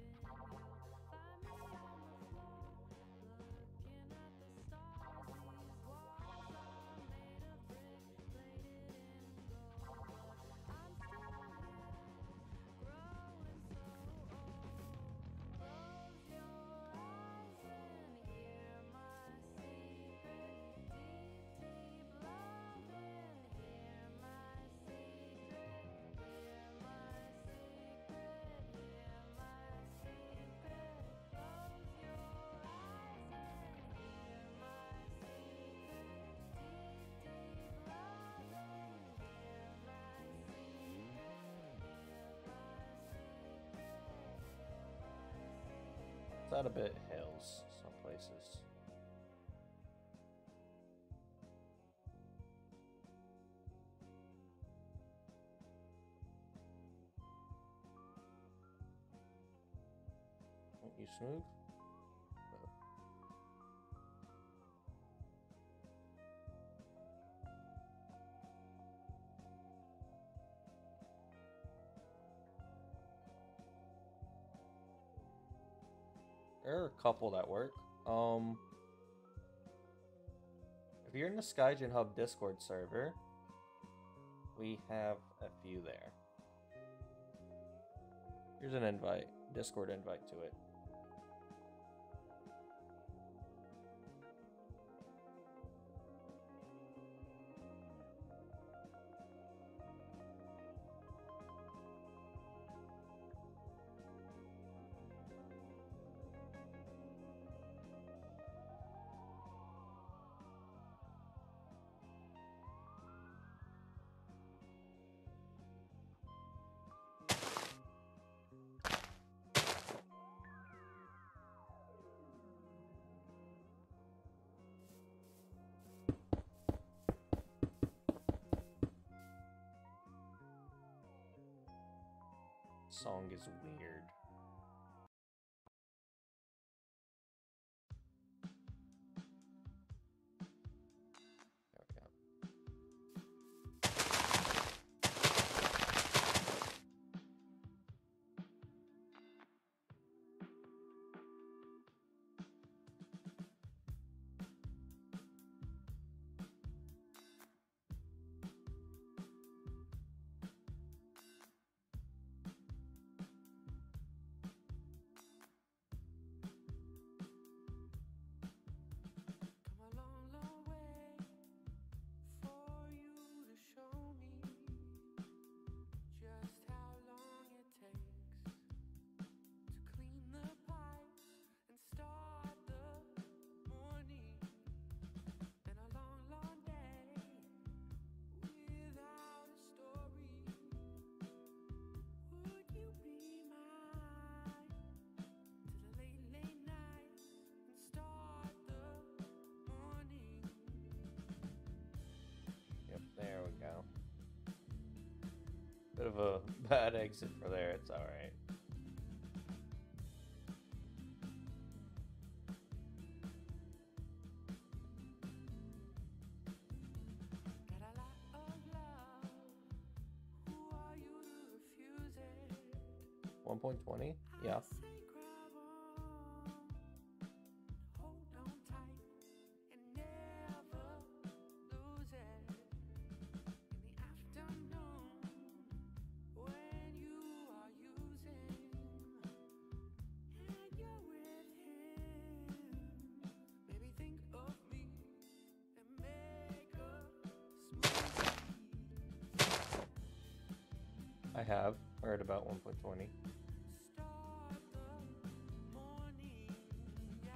That a bit hills, some places. You smooth? No. There are a couple that work. Um, if you're in the Skygen Hub Discord server, we have a few there. Here's an invite, Discord invite to it. Song is weird. There we go. Come a long, long way for you to show me just how long it takes to clean the pipes and start the morning, and a long, long day without a story. Would you be mine to the late, late night and start the morning? Yep, there we go. Bit of a bad exit for there, it's alright. Got a lot of love. Who are you to refuse it? one point twenty? Yeah. I say grab on, hold on tight, and never lose it. In the afternoon, when you are using, and you're with him, maybe think of me and make a smoothie. I have heard about one point twenty. Start the morning, yeah.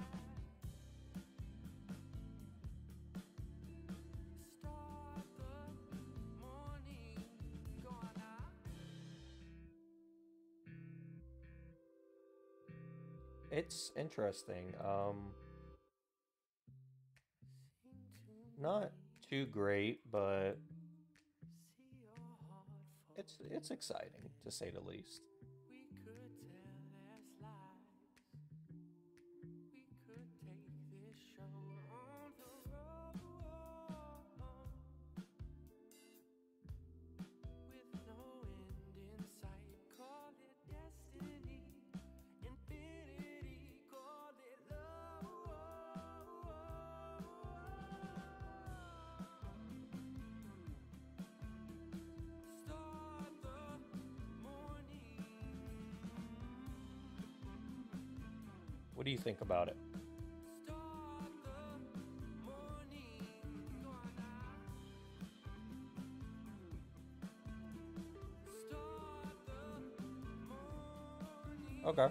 Start the morning, go on now. It's interesting. Um, Sing to me, not too great, but see your heart fall. it's it's exciting to say the least. We could tell less lies. We could take this show on the road with no end in sight. Call it destiny, infinity. Call it love. Start the morning. What do you think about it? Start the morning. Go on now. Start the morning. Okay.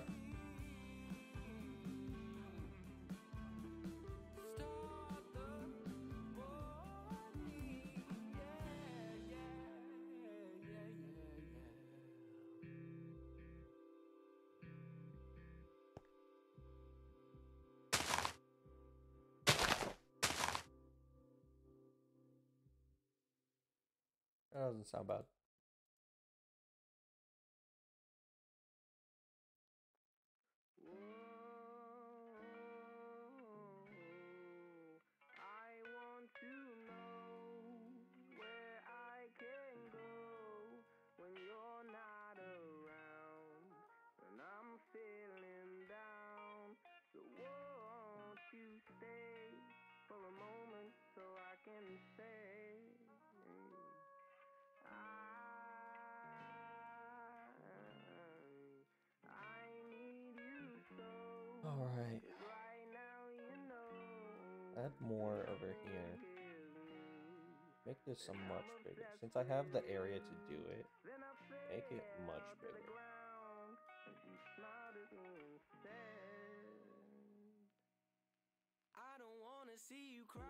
Start the morning. Yeah, yeah, yeah, yeah, That doesn't sound bad. yeah. stay for a moment so I can say I I need you so. All right. Right now, you know. Add more over here. Make this a much bigger. Since I have the area to do it, make it much bigger. I don't wanna see you cry.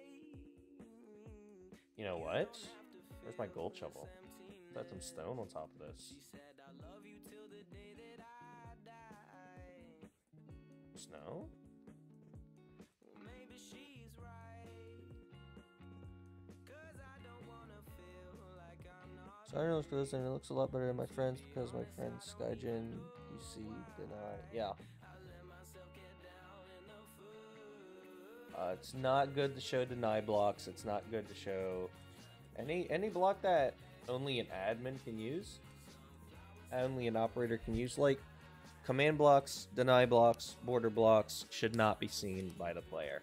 You know what? Where's my gold shovel? Got some stone on top of this. She said I love you till the day that I die. Snow? Well, maybe she's right. Cause I don't wanna feel like I'm not. So I know for this and it looks a lot better than my friends because my friend Skyjin, you see, deny. Yeah. Uh, it's not good to show deny blocks. It's not good to show any any block that only an admin can use. Only an operator can use. Like command blocks, deny blocks, border blocks should not be seen by the player.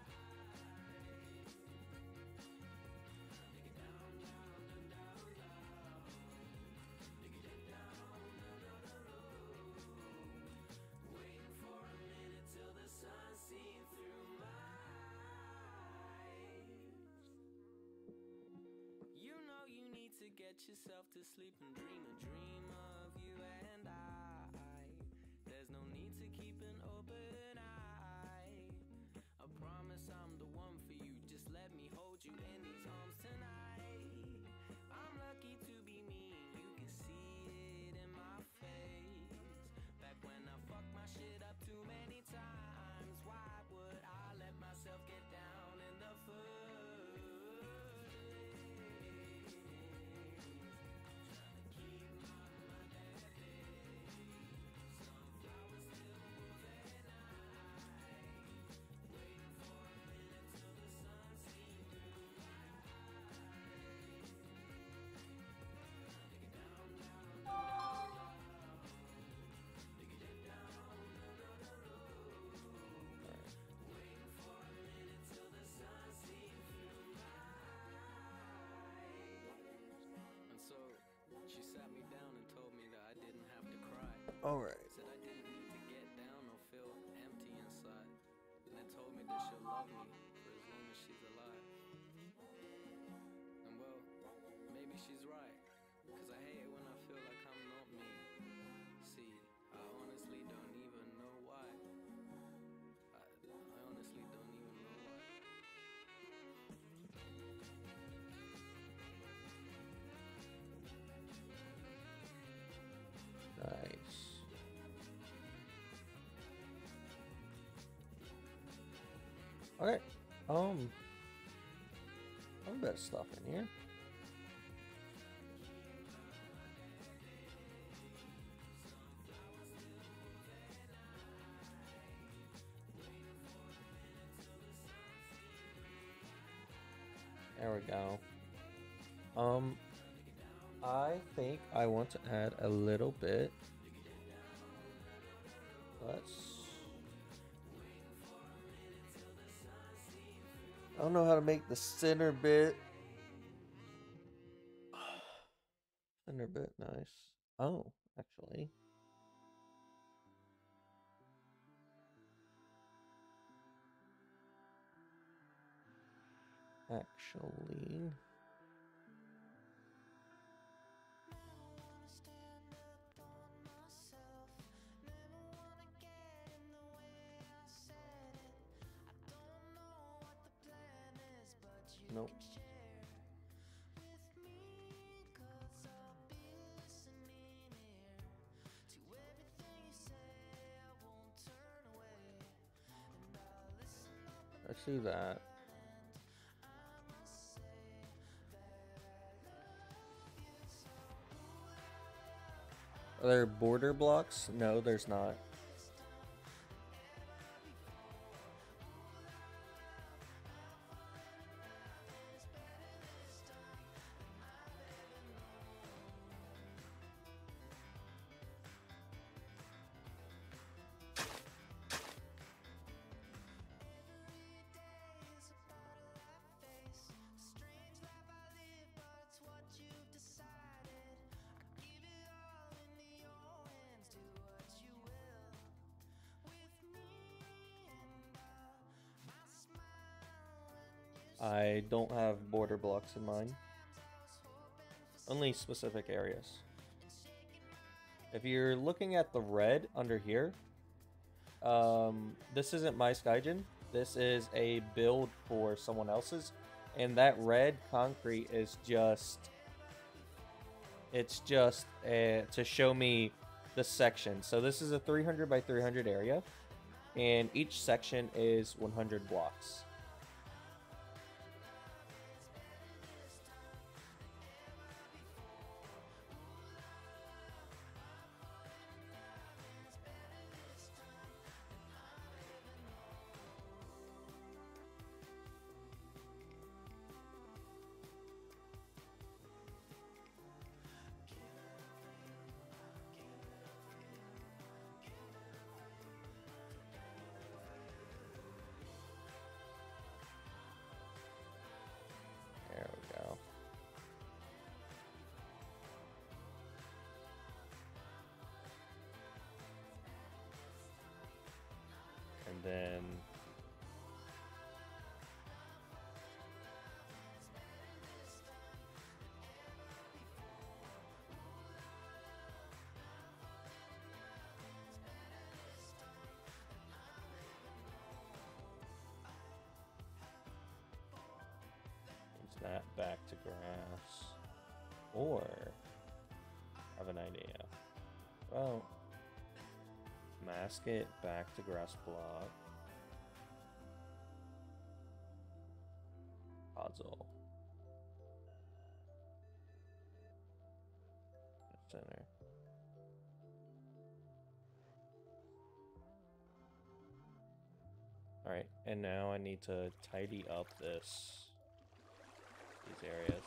Yourself to sleep and dream a dream of you and I. There's no need to keep an open eye. I promise I'm the one for you. Just let me hold you in these arms tonight. I'm lucky to be me. You can see it in my face. Back when I fucked my shit up too many times, why would I let myself get down in the first? All right. Said I didn't need to get down or feel empty inside. And then told me that she'll love me for as long as she's alive. And well, maybe she's right. Cause I hate it when I feel like I'm not me. See, I honestly don't even know why. I, I honestly don't even know why. Nice. Okay. Um. A bit of stuff in here. There we go. Um, I think I want to add a little bit. Let's. I don't know how to make the center bit. Center bit, nice. Oh, actually. Actually. Nope. I see that. Are there border blocks? No, there's not. I don't have border blocks in mind. Only specific areas. If you're looking at the red under here, um, this isn't my Skygen. This is a build for someone else's. And that red concrete is just... It's just uh, to show me the section. So this is a three hundred by three hundred area. And each section is one hundred blocks. There we go. And then use that back to grass. Or I have an idea. Well, mask it back to grass block. Puzzle. Center. Alright, and now I need to tidy up this these areas.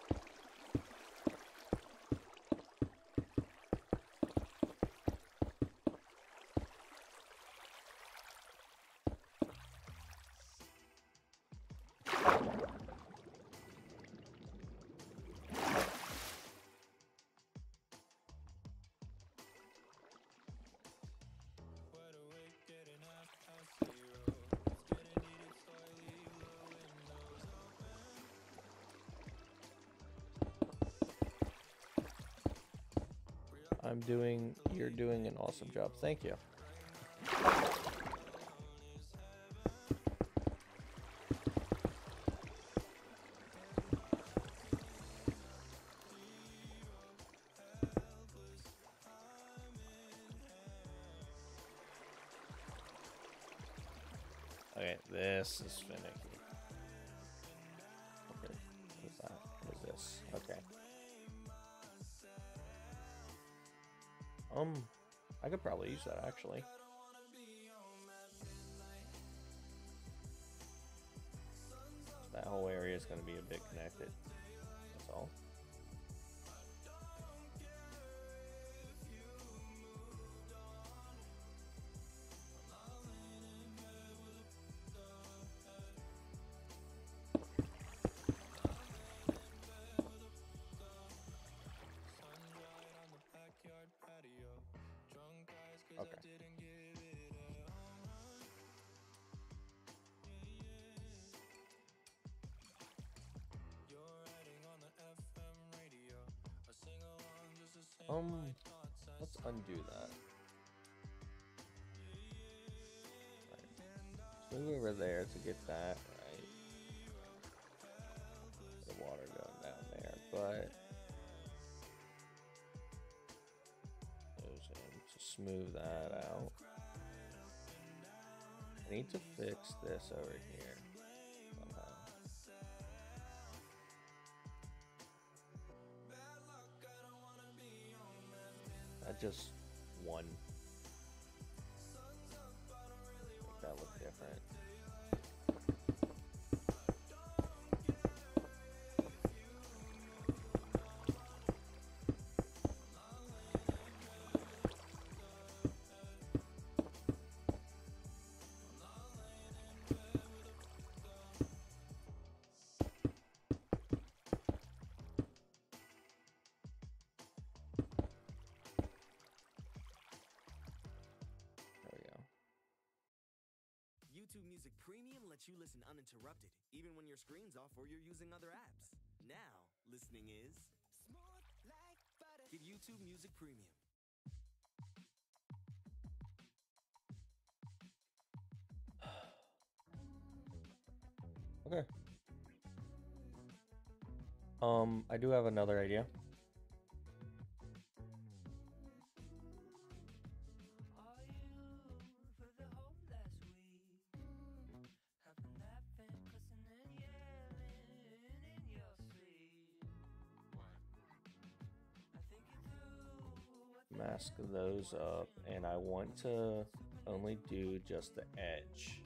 I'm doing, you're doing an awesome job. Thank you. Okay, this is finicky. Okay, what is that? What is this? Okay. Um, I could probably use that actually. That whole area is going to be a bit connected. That's all. Okay. Um, let's undo that. Right. Move over there to get that right. The water going down there, but goes in to smooth that out. I need to fix this over here somehow. Not just one. Make that look different. YouTube Music Premium lets you listen uninterrupted, even when your screen's off or you're using other apps. Now, listening is smooth like butter. Get YouTube Music Premium. Okay. Um, I do have another idea. Mask those up, and I want to only do just the edge.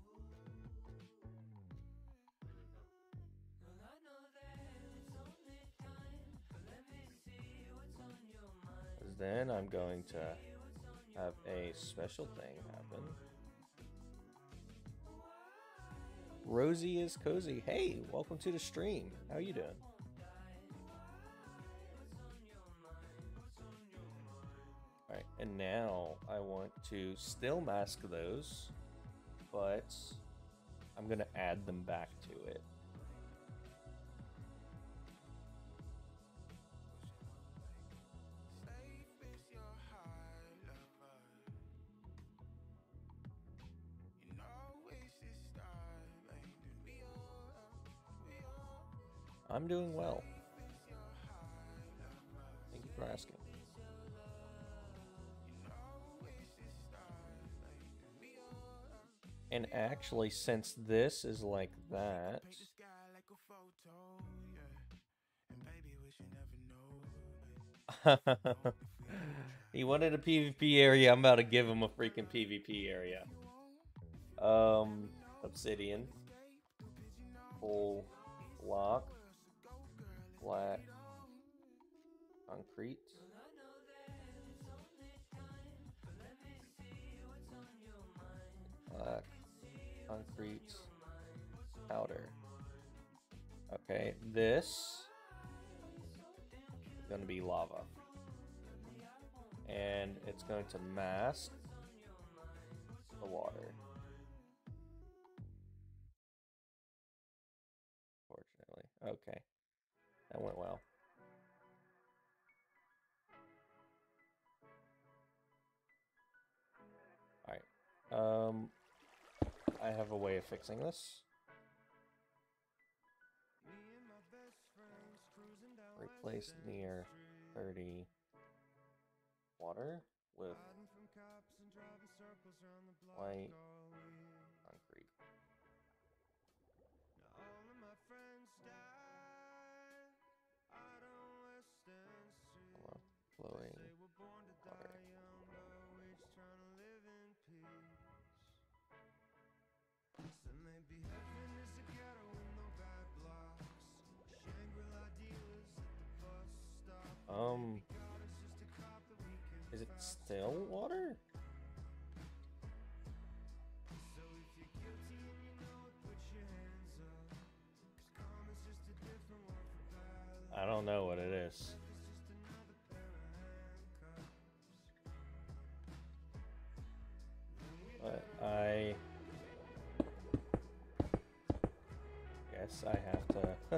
Then I'm going to have a special thing happen. Rosie is cozy. Hey, welcome to the stream. How you doing? Alright, and now I want to still mask those, but I'm going to add them back to it. I'm doing well. Thank you for asking. And actually, since this is like that, he wanted a PvP area. I'm about to give him a freaking PvP area. Um, obsidian, full block. Black concrete, black concrete powder. Okay, this is going to be lava, and it's going to mask the water. Fortunately, okay. That went well. Alright. Um, I have a way of fixing this. Replace near thirty water with white concrete. Flowing water. Um, is it still water? I don't know what it is. But I guess I have to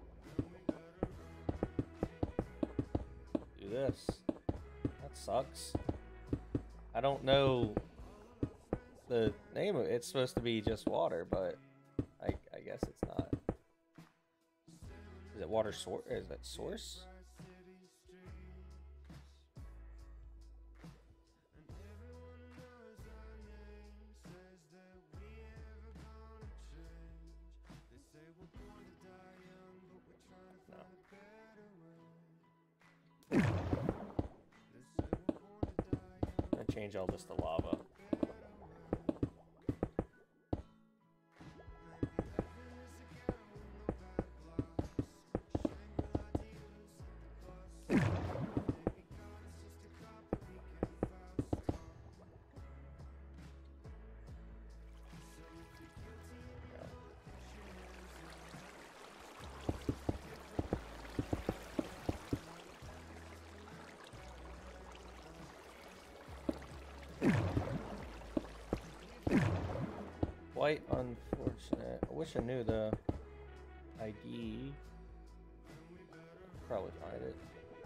do this. That sucks. I don't know the name of it. It's supposed to be just water, but I, I guess it's not. Is it water source? Is that source? Change all this to lava. quite unfortunate. I wish I knew the I D. Probably find it.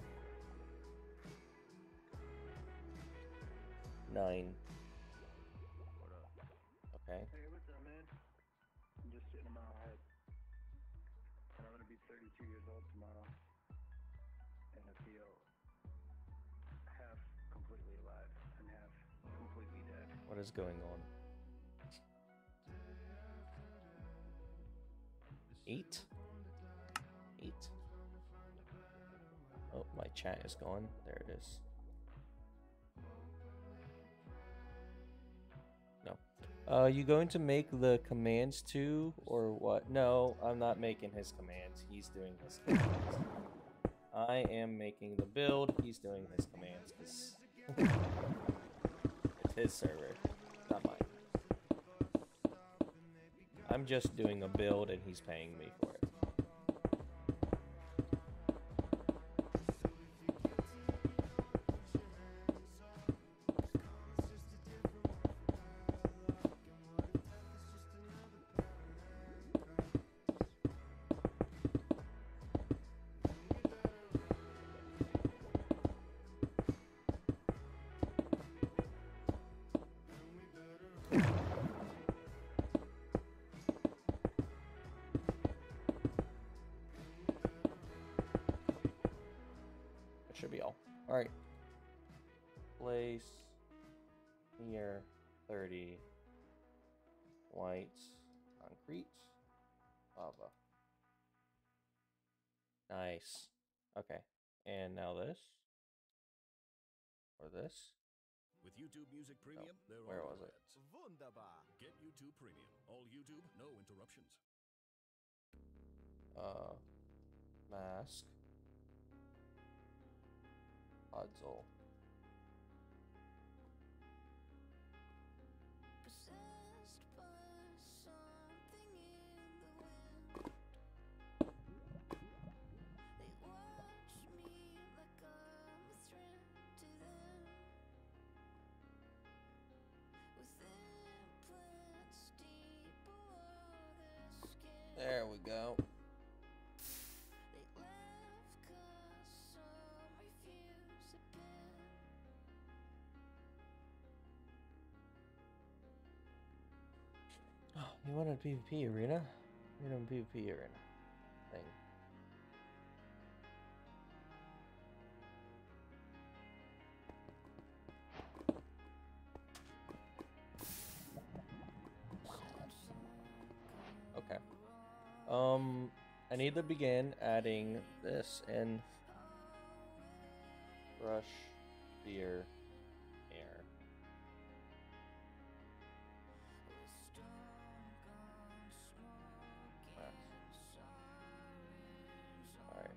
Nine. What up? Okay. Hey, what's up, man? I'm just sitting in my head. And I'm gonna be thirty-two years old tomorrow. And I feel half completely alive and half completely dead. What is going on? Eight? Eight. Oh, my chat is gone. There it is. No. Uh, you going to make the commands too, or what? No, I'm not making his commands. He's doing his commands. I am making the build. He's doing his commands because it's his server, not mine. I'm just doing a build and he's paying me for it. Should be all. All right. Place here thirty white concrete lava. Nice. Okay. And now this or this. With YouTube Music Premium, Oh, there where are was no it? ads. Wunderbar. Get YouTube Premium. All YouTube, no interruptions. Uh, mask. Puzzle. There we go. Oh, you wanted a PvP arena? You know, PvP arena thing. Okay. Um, I need to begin adding this in. Brush, beer, air. Alright.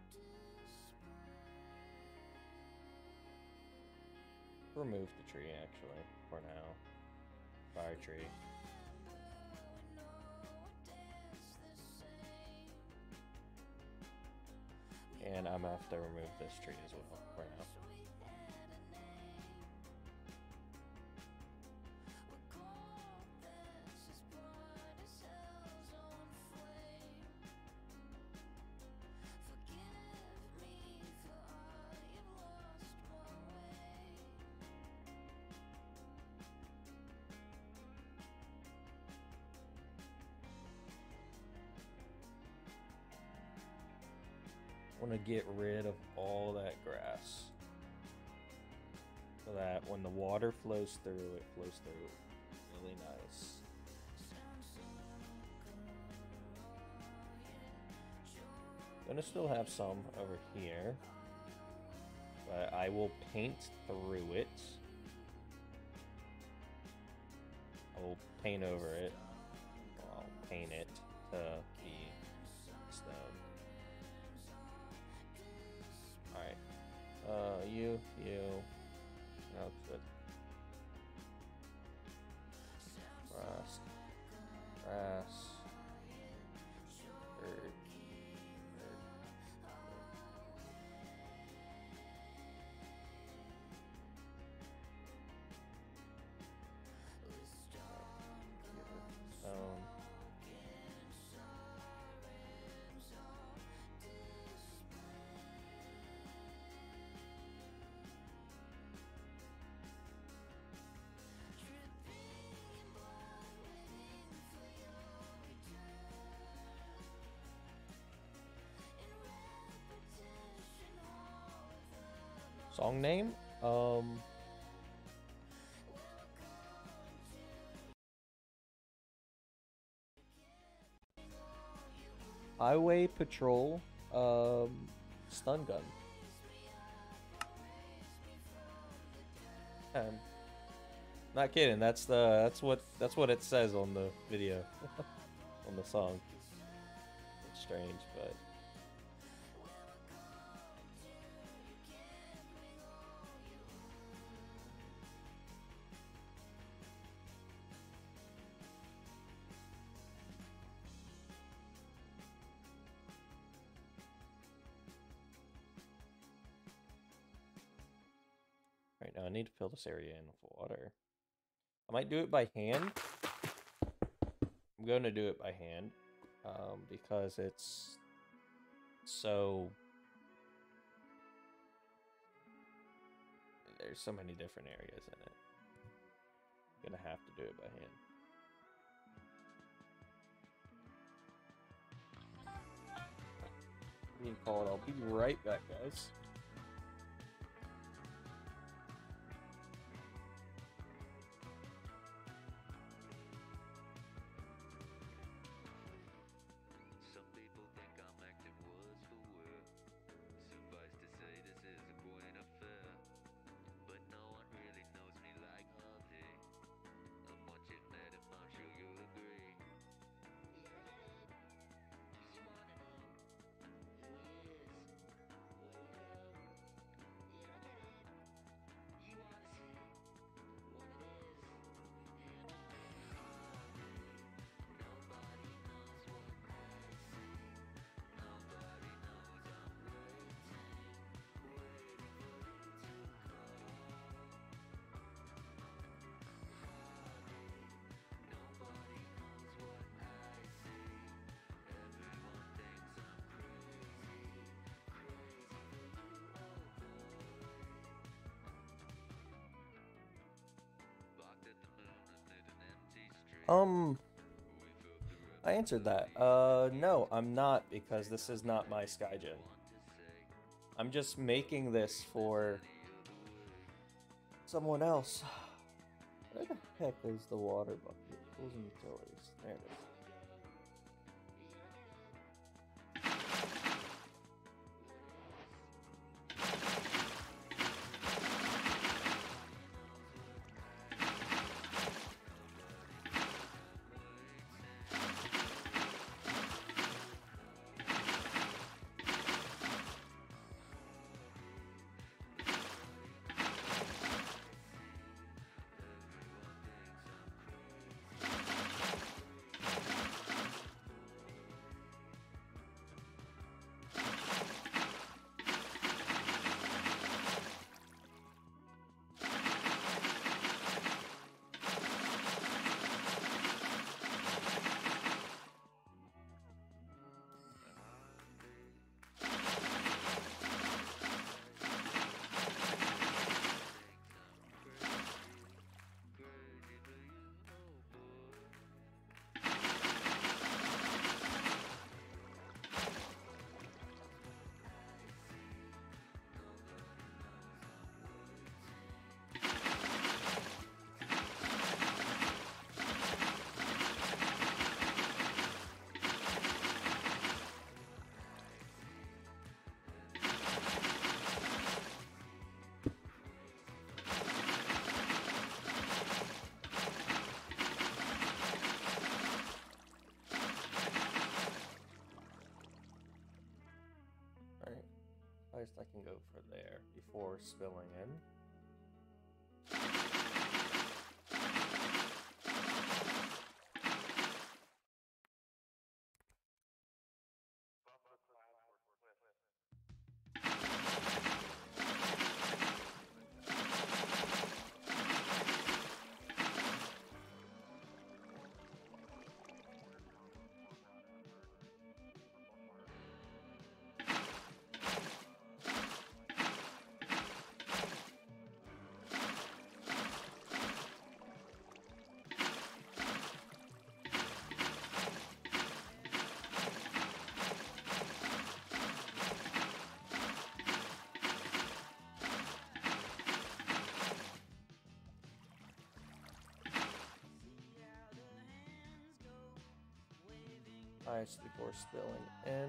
Remove the tree actually, for now. Fire tree. And I'm gonna have to remove this tree as well for now. I want to get rid of all that grass so that when the water flows through, it flows through really nice. Gonna still have some over here, but I will paint through it. I will paint over it. I'll paint it to be stone. Alright. Uh, you, you. That's good. Grass. Grass. Dirt. Dirt. Song name? Um. Highway Patrol, um, stun gun. Um, not kidding. That's the that's what that's what it says on the video, on the song. It's strange, but. Right now, I need to fill this area in with water. I might do it by hand. I'm going to do it by hand um, because it's so... There's so many different areas in it. I'm going to have to do it by hand. Being called. I'll be right back, guys. Um, I answered that. Uh, no, I'm not, because this is not my Skygen. I'm just making this for someone else. Where the heck is the water bucket? Tools and utilities. There it is. I can go for there before spilling in. Highest before spilling in.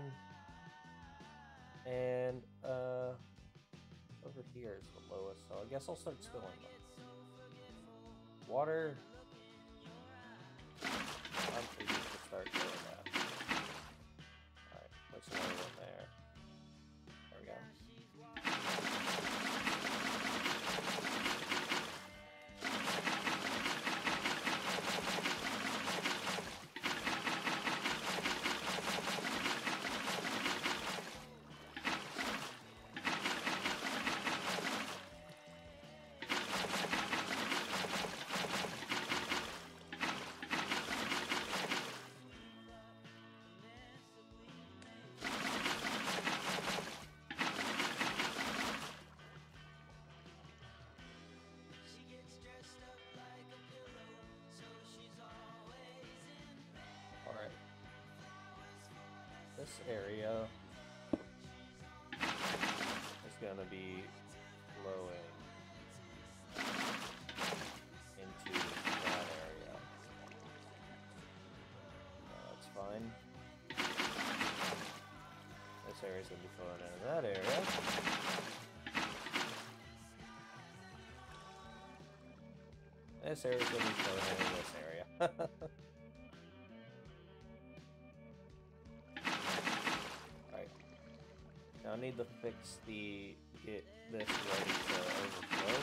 And uh, over here is the lowest, so I guess I'll start spilling them. Water. I'm pretty good to start doing that. Alright, place another one there. There we go. This area is going to be flowing into that area. Uh, that's fine. This area is going to be flowing into that area. This area is going to be flowing into this area. I need to fix the, get this ready to overflow.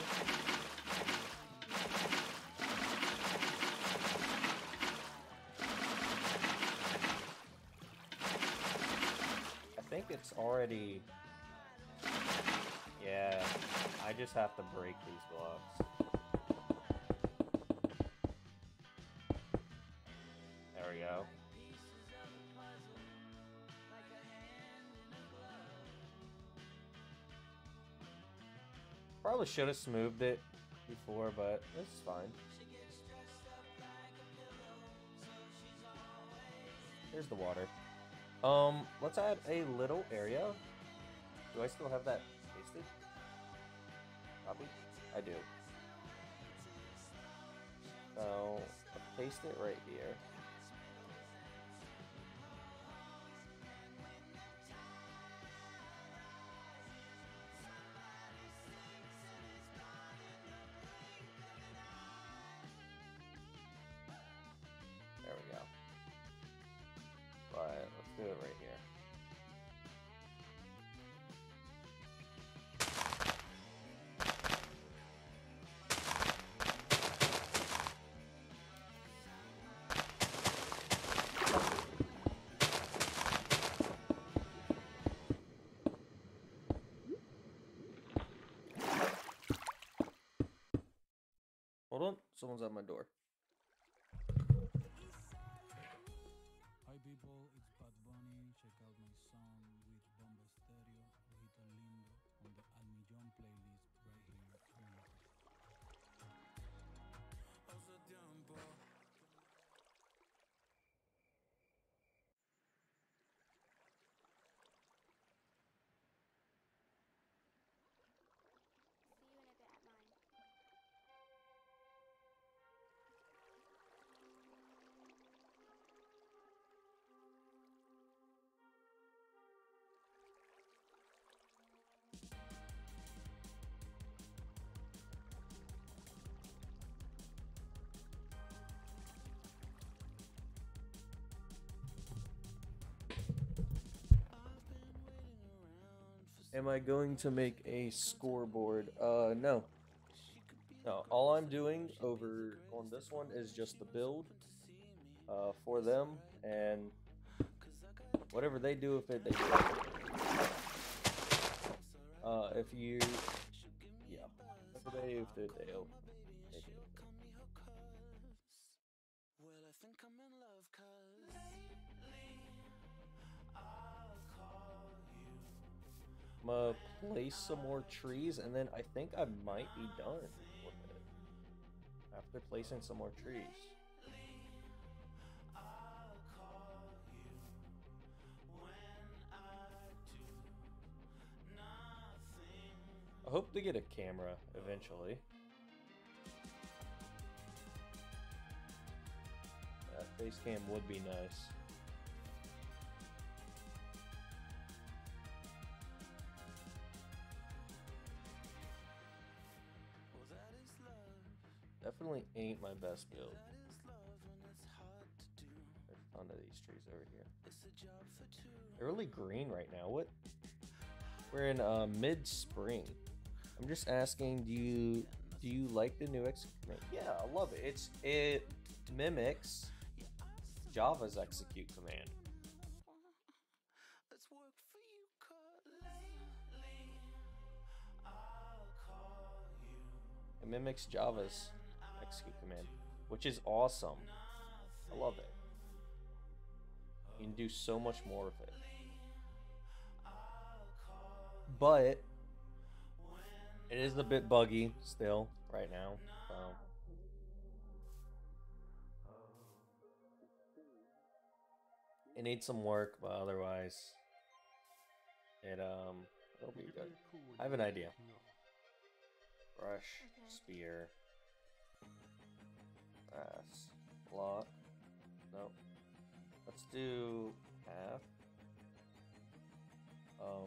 I think it's already, yeah, I just have to break these blocks. There we go. Probably should have smoothed it before, but this is fine. Here's the water. Um, let's add a little area. Do I still have that pasted? Copy? I do. So, I'll paste it right here. There we go. But let's do it right here. Hold on, someone's at my door. Hi people, it's Bad Bunny. Check out my song with Bomba Stereo, Ojito Lindo, on the Al Millón playlist right here on YouTube. See you in a bit at nine. Am I going to make a scoreboard? Uh, no. No, all I'm doing over on this one is just the build uh, for them, and whatever they do with it, they do. Uh, if you, yeah, whatever they do with it, they do. They do. Well, I think I'm in love, cause I'm gonna place some more trees, and then I think I might be done with it after placing some more trees. I hope to get a camera eventually. That face cam would be nice. Definitely ain't my best build. There's a ton of these trees over here. They're really green right now. What? We're in uh, mid-spring. I'm just asking, do you do you like the new execute command? Yeah, I love it. It's it mimics Java's execute command. It mimics Java's execute command, which is awesome. I love it. You can do so much more with it. But it is a bit buggy still right now. So it needs some work, but otherwise it um it'll be good. I have an idea. Brush, spear, grass, block. Nope. Let's do half. Um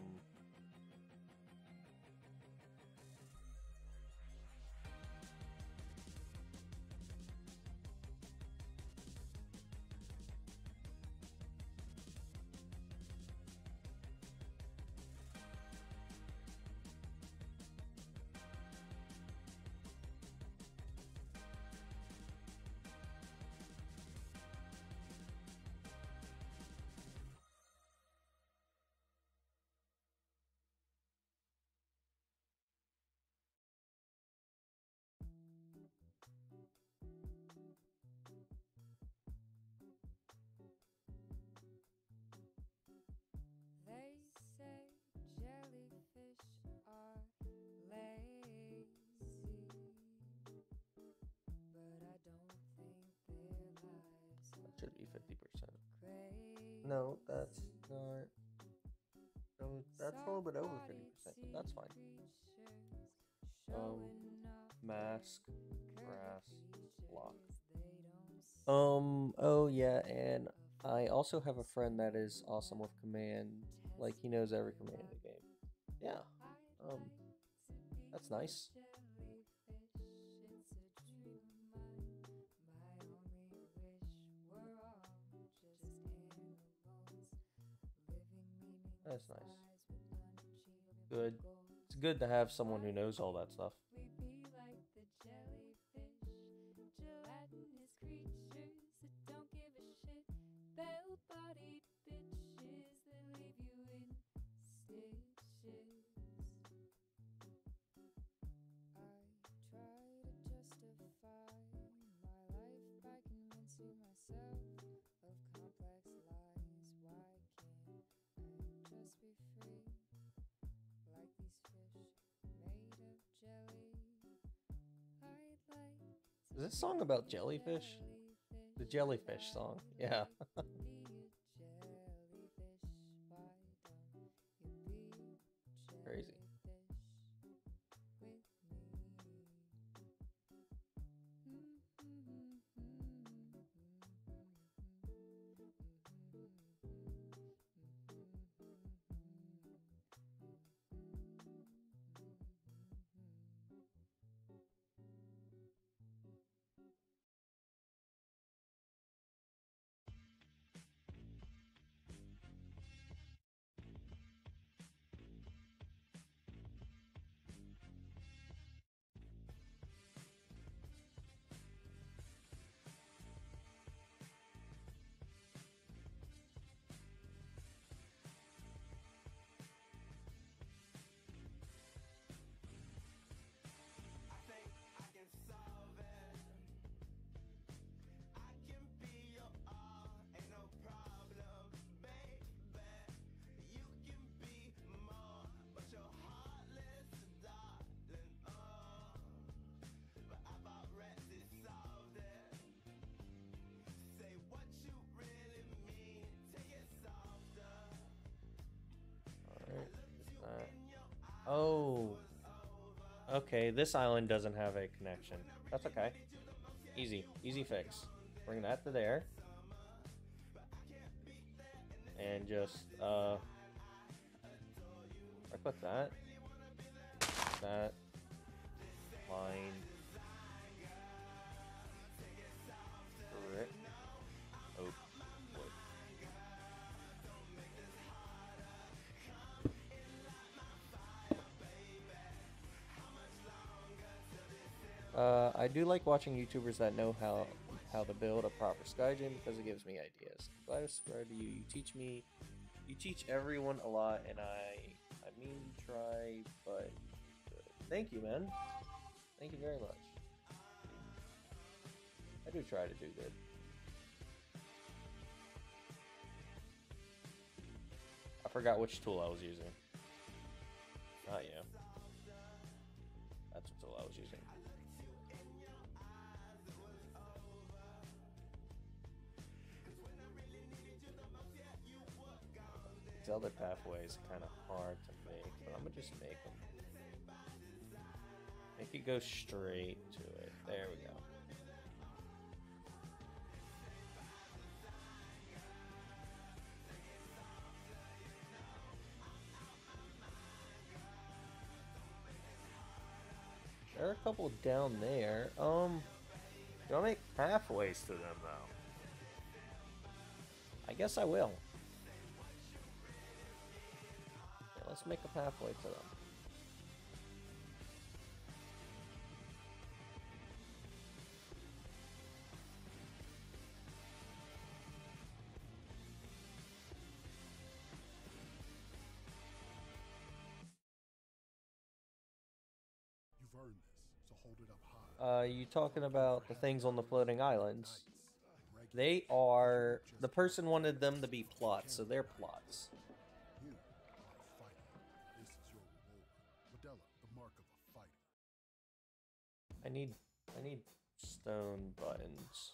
They say jellyfish are lazy, but I don't think their lives that should be fifty percent. crazy. No, that's not. No, that's a little bit over fifty percent, but that's fine. Um, mask, grass, block. Um, oh yeah, and I also have a friend that is awesome with command. Like, he knows every command in the game. Yeah. Um, that's nice. That's nice. Good. It's good to have someone who knows all that stuff. Gelatinous creatures that don't give a shit. Bell-bodied bitches that leave you in stitches. I try to justify my life by convincing myself of complex lies. Why can't I just be free? Like these fish made of jelly. I'd like Is this song about jellyfish? The jellyfish song. Yeah. Crazy. Oh. Okay, this island doesn't have a connection. That's okay. Easy. Easy fix. Bring that to there. And just, uh... I put that. That. Line. I do like watching YouTubers that know how how to build a proper sky gym because it gives me ideas. I'm glad I subscribe to you. You teach me, you teach everyone a lot, and I I mean you try, but uh, thank you, man. Thank you very much. I do try to do good. I forgot which tool I was using. Not you. That's what tool I was using. These other pathways are kind of hard to make, but I'm gonna just make them. Make it go straight to it. There we go. There are a couple down there. Um, do I make pathways to them though? I guess I will. Yeah, let's make a pathway to them. You've earned this, so hold it up high. Uh, you talking about the things on the floating islands? They are... The person wanted them to be plots, so they're plots. You are a fighter. This is your reward. Medela, the mark of a fighter. I need... I need stone buttons.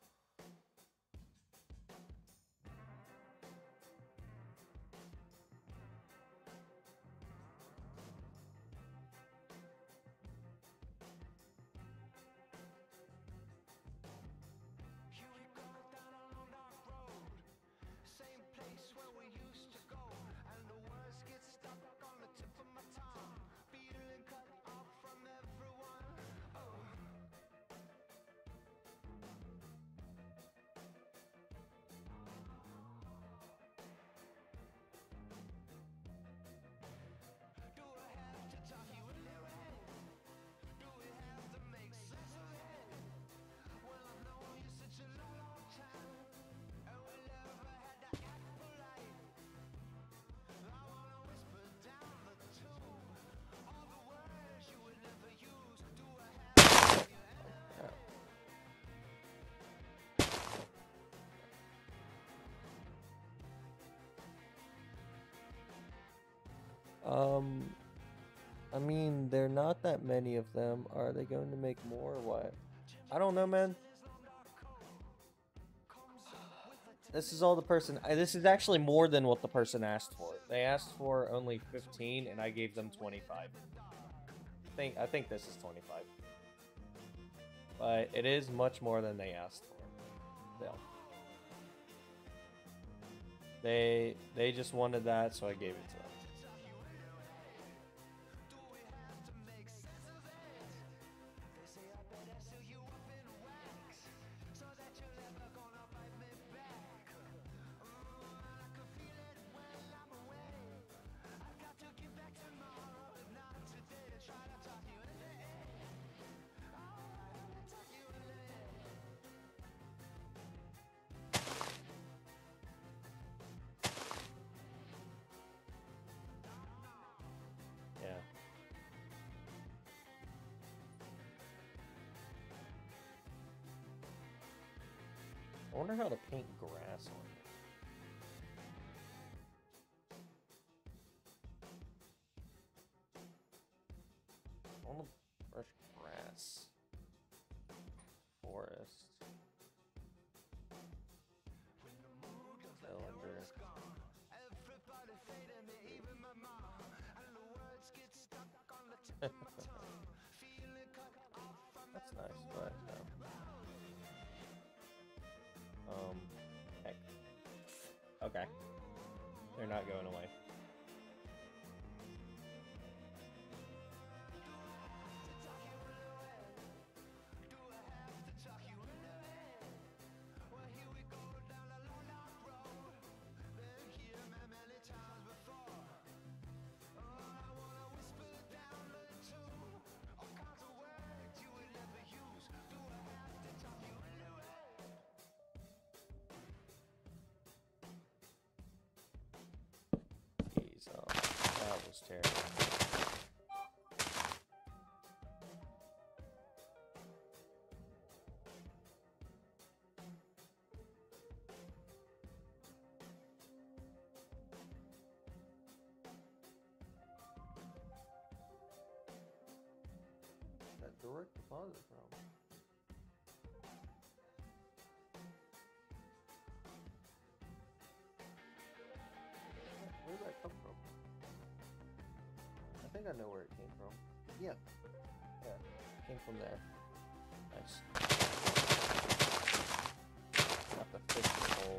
Um, I mean, there are not that many of them. Are they going to make more or what? I don't know, man. This is all the person... I, this is actually more than what the person asked for. They asked for only fifteen, and I gave them twenty-five. I think, I think this is twenty-five. But it is much more than they asked for. Still. They, they just wanted that, so I gave it to them. Yeah. I wonder how to paint grass on it. I want to brush grass. Forest. Cylinder. That's nice, but um, um, heck. Okay, they're not going away. chair. That direct deposit from? Where did that come from? I think I know where it came from. Yeah. Yeah, it came from there. Nice. Have to fix the hole.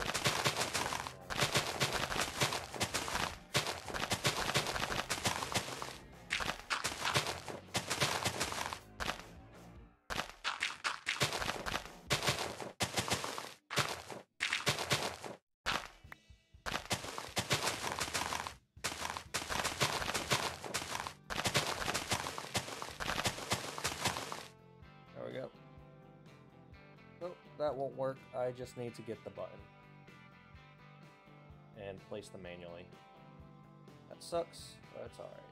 There we go. Oh, that won't work. I just need to get the button and place them manually. That sucks, but it's alright.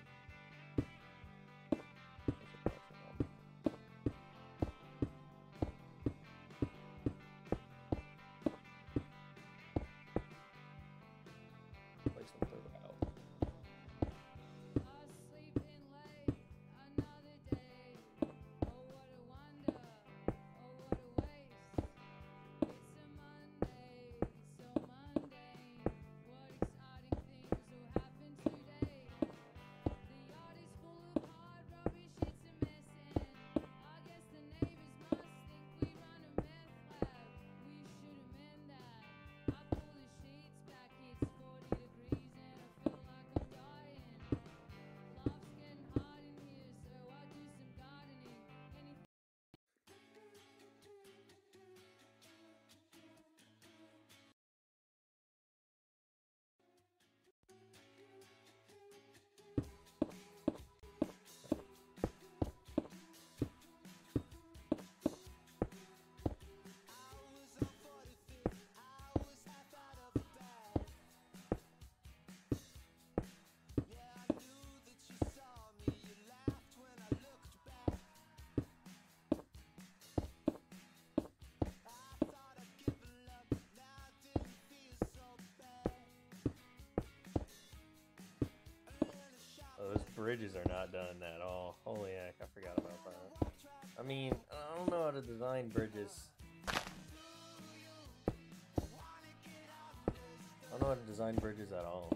Place them throughout. Those bridges are not done at all. Holy heck, I forgot about that. I mean, I don't know how to design bridges. I don't know how to design bridges at all.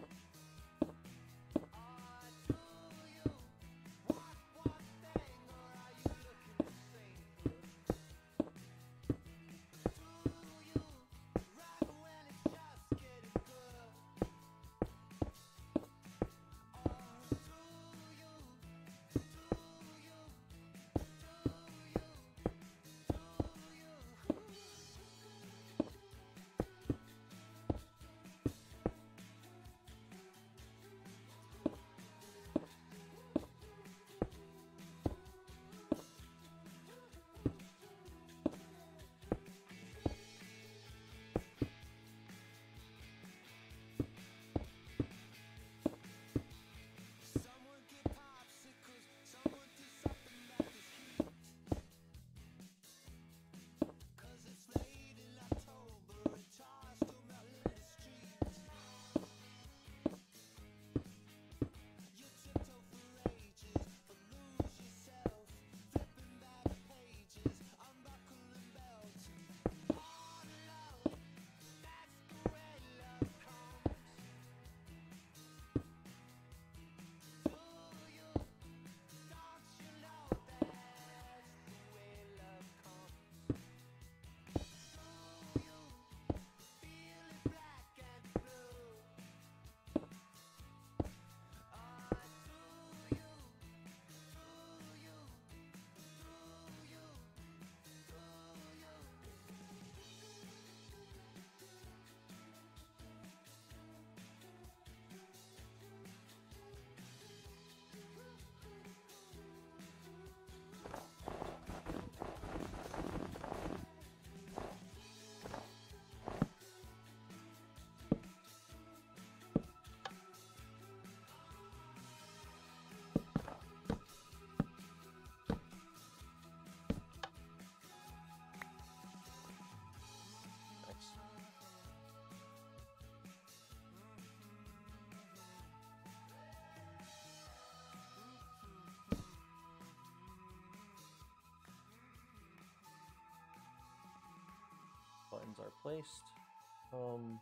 buttons are placed. Um,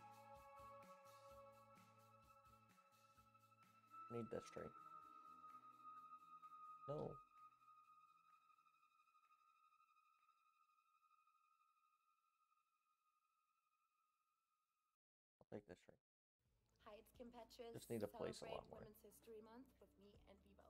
need that straight. No. I'll take this straight. Hi, it's Kim Petras. Just need to place a lot Celebrate more. Women's History Month with me and Vivo.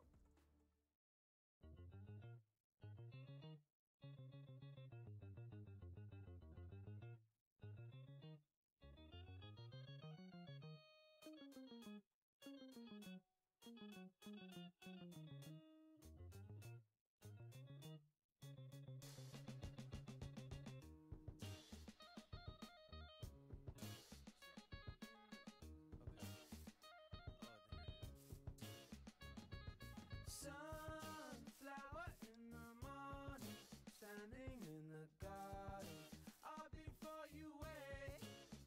Sunflower in the morning, standing in the garden, all before you wake.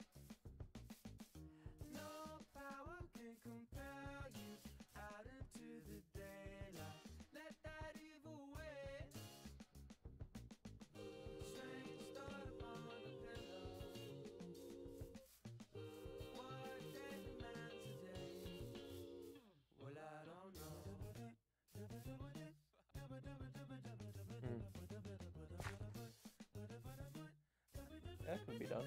No power can compel you out into the daylight. Let that evil wait. Strange thought upon the pillow. What day demands today? Well, I don't know. That could be done.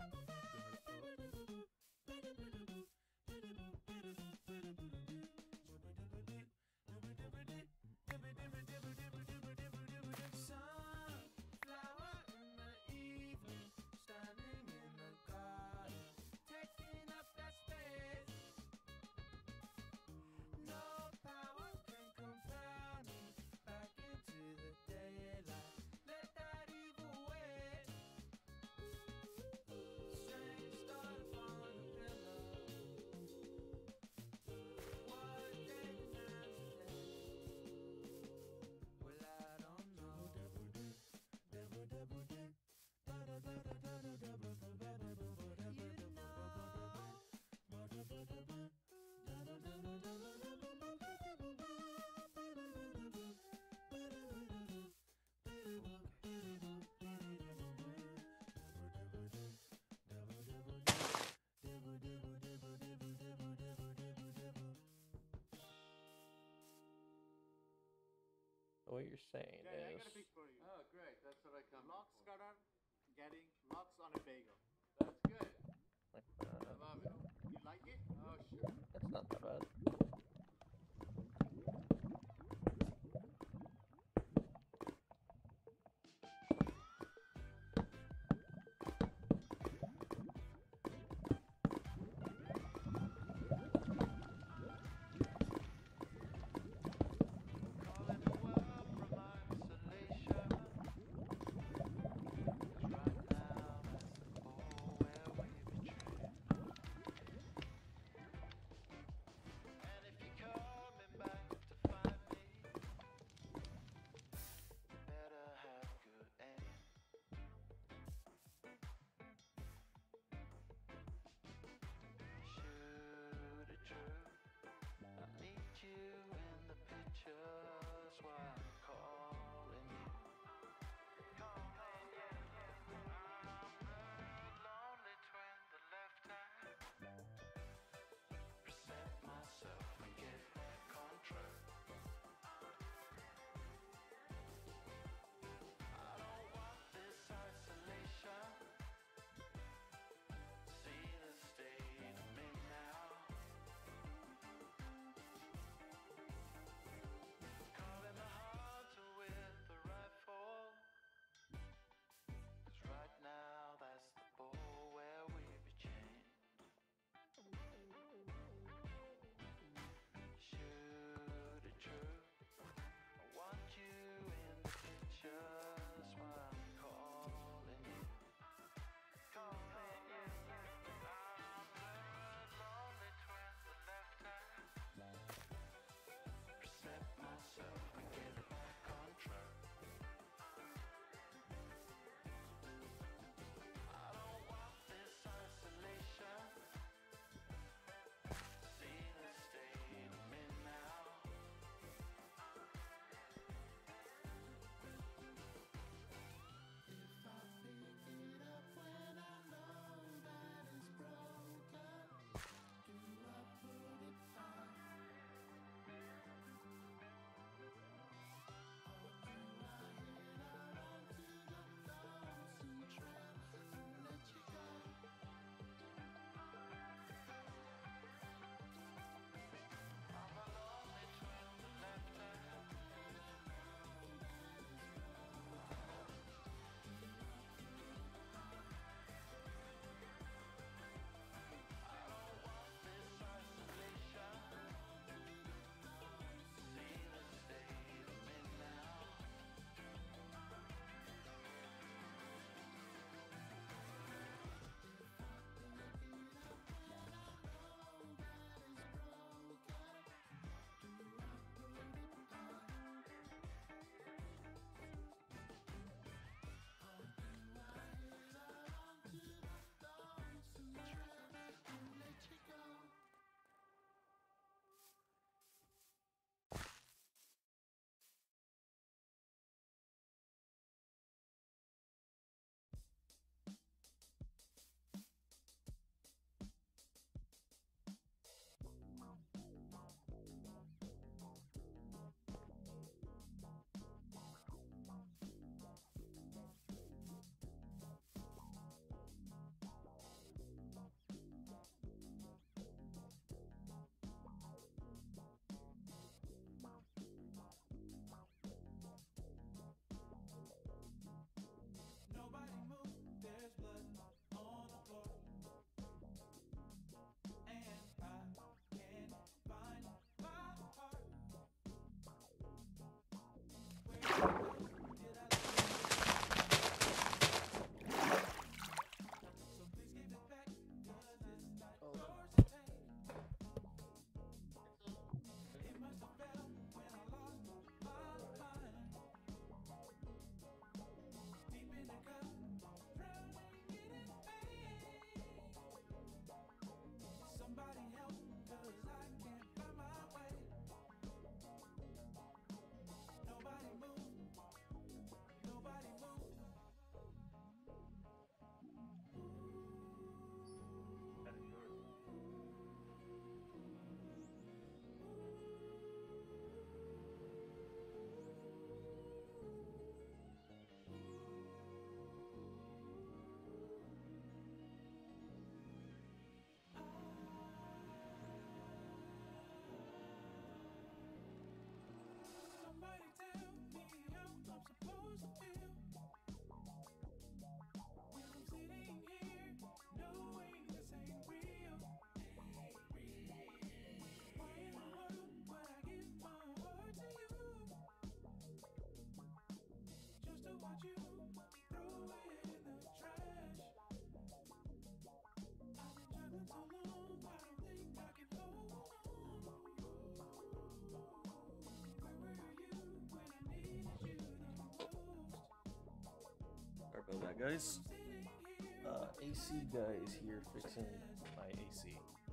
Sunflower in the evening, standing in the garden, taking up that space. No power can compel me back into the daylight. Let that evil wait. Strange thought upon the pillow. What day demands today? Well, I don't know. What you're saying Okay, I is, got a fix for you. Oh, great. That's what I come Lox for. cutter getting lox on a bagel. That's good. like, I uh, love it. You like it? Oh, sure. that's not that bad. Calling the world from isolation. 'Cause right now that's the about that, guys. Uh, A C guy is here fixing my A C.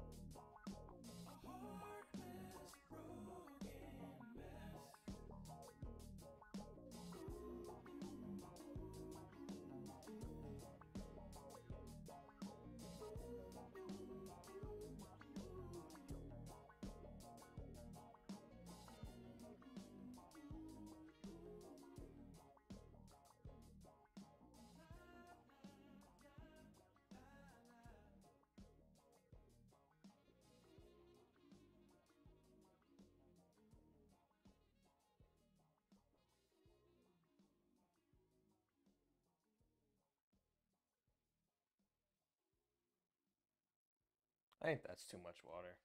I think that's too much water.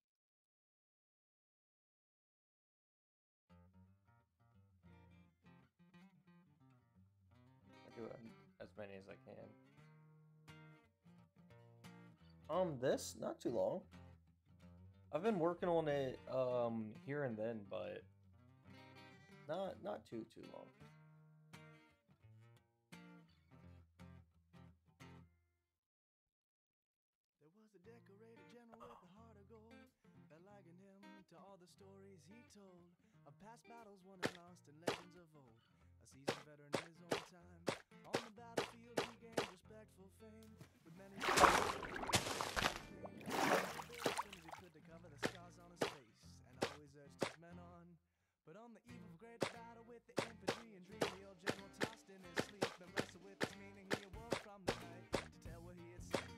I do as many as I can. Um, this not too long. I've been working on it um here and then, but not not too too long. Decorated general with a heart of gold, I likened him to all the stories he told of past battles won and lost and legends of old. A seasoned veteran in his own time, on the battlefield he gained respectful fame, with many as soon as he could to cover the scars on his face, and always urged his men on. But on the eve of great battle with the infantry and dream, the old general tossed in his sleep and wrestled with his meaning. He awoke from the night to tell what he had seen.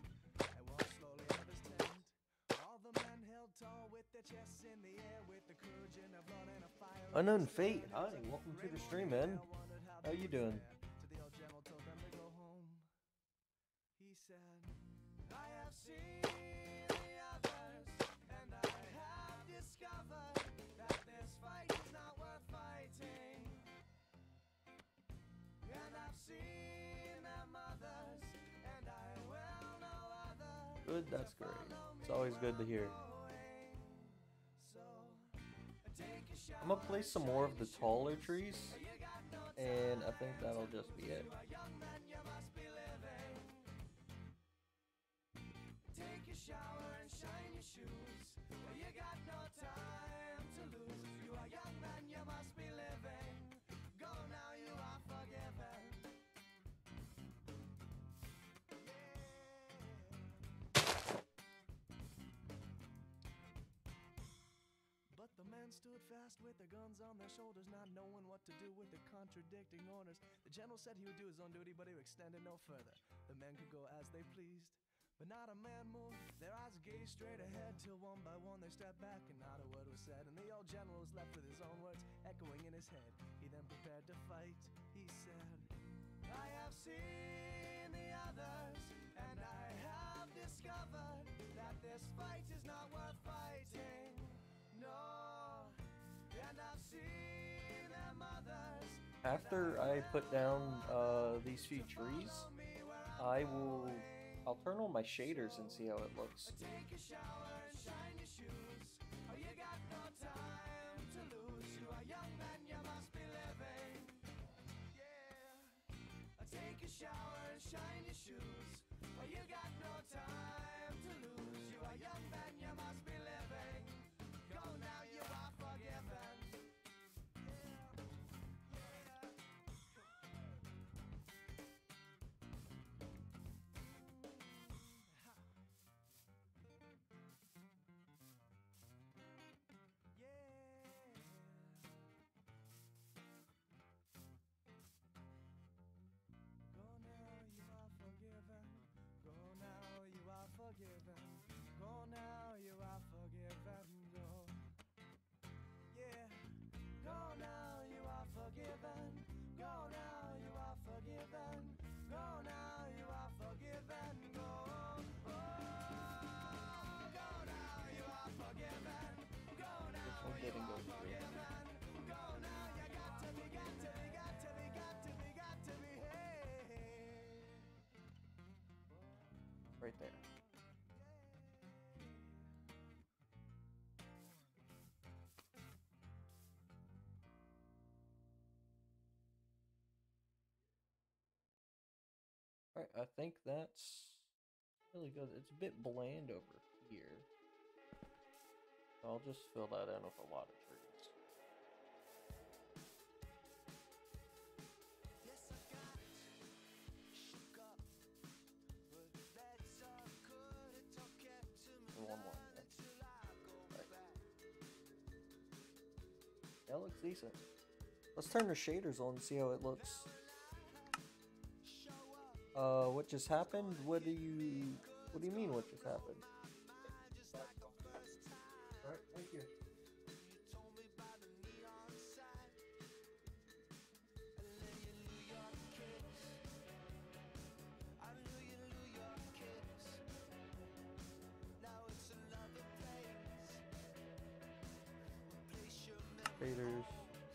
Unknown Fate, hi, welcome to the stream, man. How you doing? He said, I have seen the others, and I have discovered that this fight is not worth fighting. And I've seen their mothers, and I will know others. Good, that's great. It's always good to hear. I'm gonna place some more of the taller trees, and I think that'll just be it. Take a shower and shine your shoes. You got no time to lose. You are young man, you must be living. Go now, you are forgiven. But the men stood fast with their guns on their shoulders, not knowing what to do with the contradicting orders. The general said he would do his own duty, but he would extend it no further. The men could go as they pleased, but not a man moved. Their eyes gazed straight ahead, till one by one they stepped back and not a word was said. And the old general was left with his own words echoing in his head. He then prepared to fight. He said, I have seen the others, and I have discovered that this fight is not worth fighting. No, and I've seen their mothers. After I put down uh, these few trees, I will, I'll turn on my shaders and see how it looks. Take a shower and shine your shoes. Oh, you got no time to lose. You are young man, you must be living. Yeah. Take a shower and shine your shoes. Oh, you got no time to lose. You are young man, you must be living. Go now, you are forgiven. Go now, you are forgiven. Alright, I think that's really good. It's a bit bland over here. I'll just fill that in with a lot of trees. And one more. Right. That looks decent. Let's turn the shaders on and see how it looks. Uh, what just happened? What do you, what do you mean what just happened? Alright, thank you. Shaders.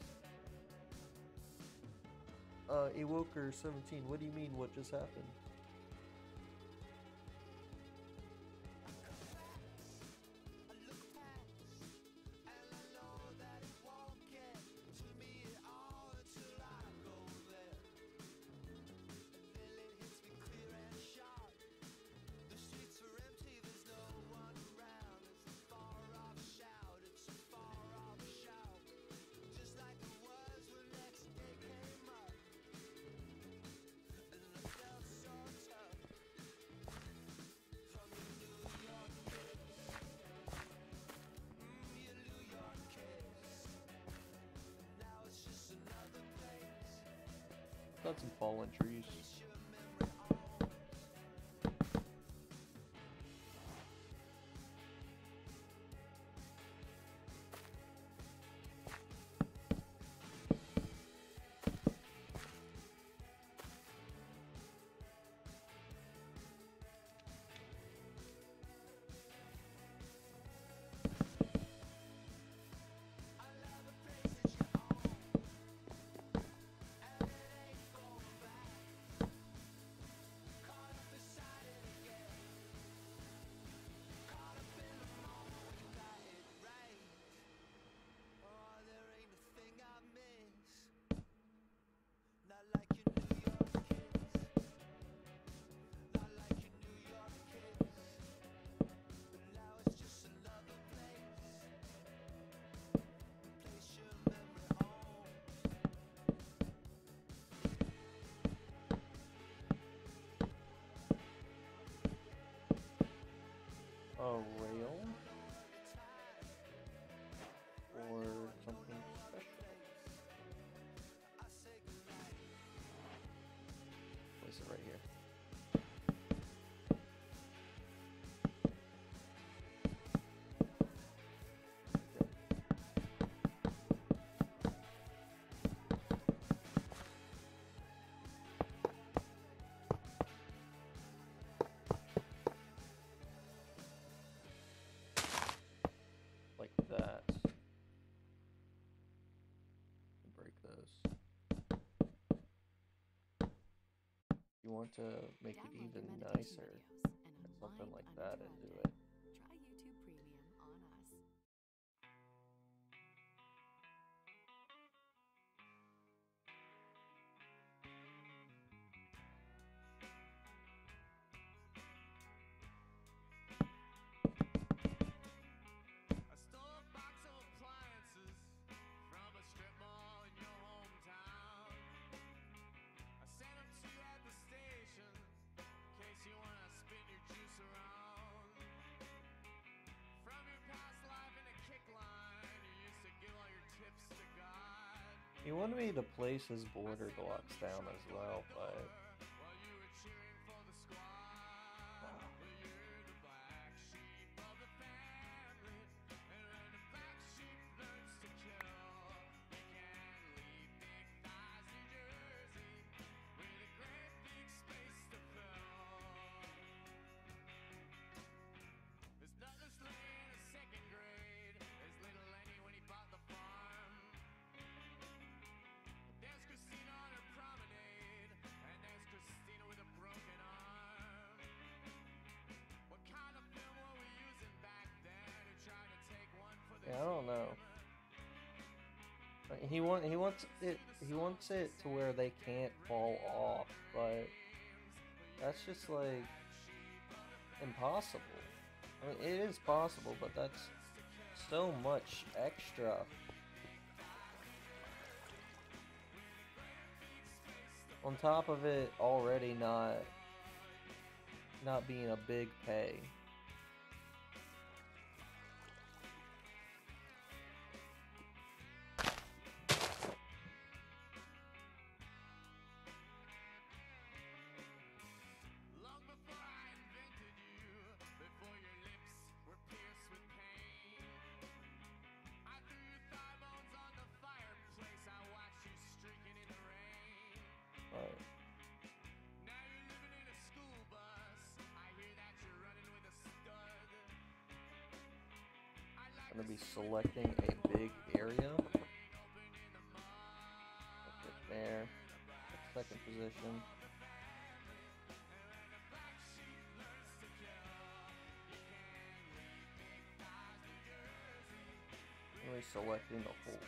Uh, Ewoker seventeen, what do you mean what just happened? Got some fallen trees. A rail or something special. Place it right here. Like that. Break those. You want to make it even nicer, add something like that into it. Try YouTube Premium on us. I stole a box of appliances from a strip mall in your hometown. I sent them to you at the station in case you wanna spin your juice around. From your past life in a kick line, you used to give all your tips to God. He wanted me to place his border blocks down as well, but While you were cheering for the squad, but you're the black sheep of the family, and when the black sheep learns to kill, you can't leave big thighs, New Jersey, with a great big space to fill. There's nothing slaying in second grade as little Lenny when he bought the farm. There's Christina on her promenade, and there's Christina with a broken arm. What kind of film were we using back then? Who tried to take one for the yeah, I don't know. Like, He want he wants it he wants it to where they can't fall off, but That's just like impossible. I mean, it is possible, but that's so much extra. On top of it already not not being a big pay. I'm gonna be selecting a big area. Put it there. Second position. I'm gonna be selecting the whole thing.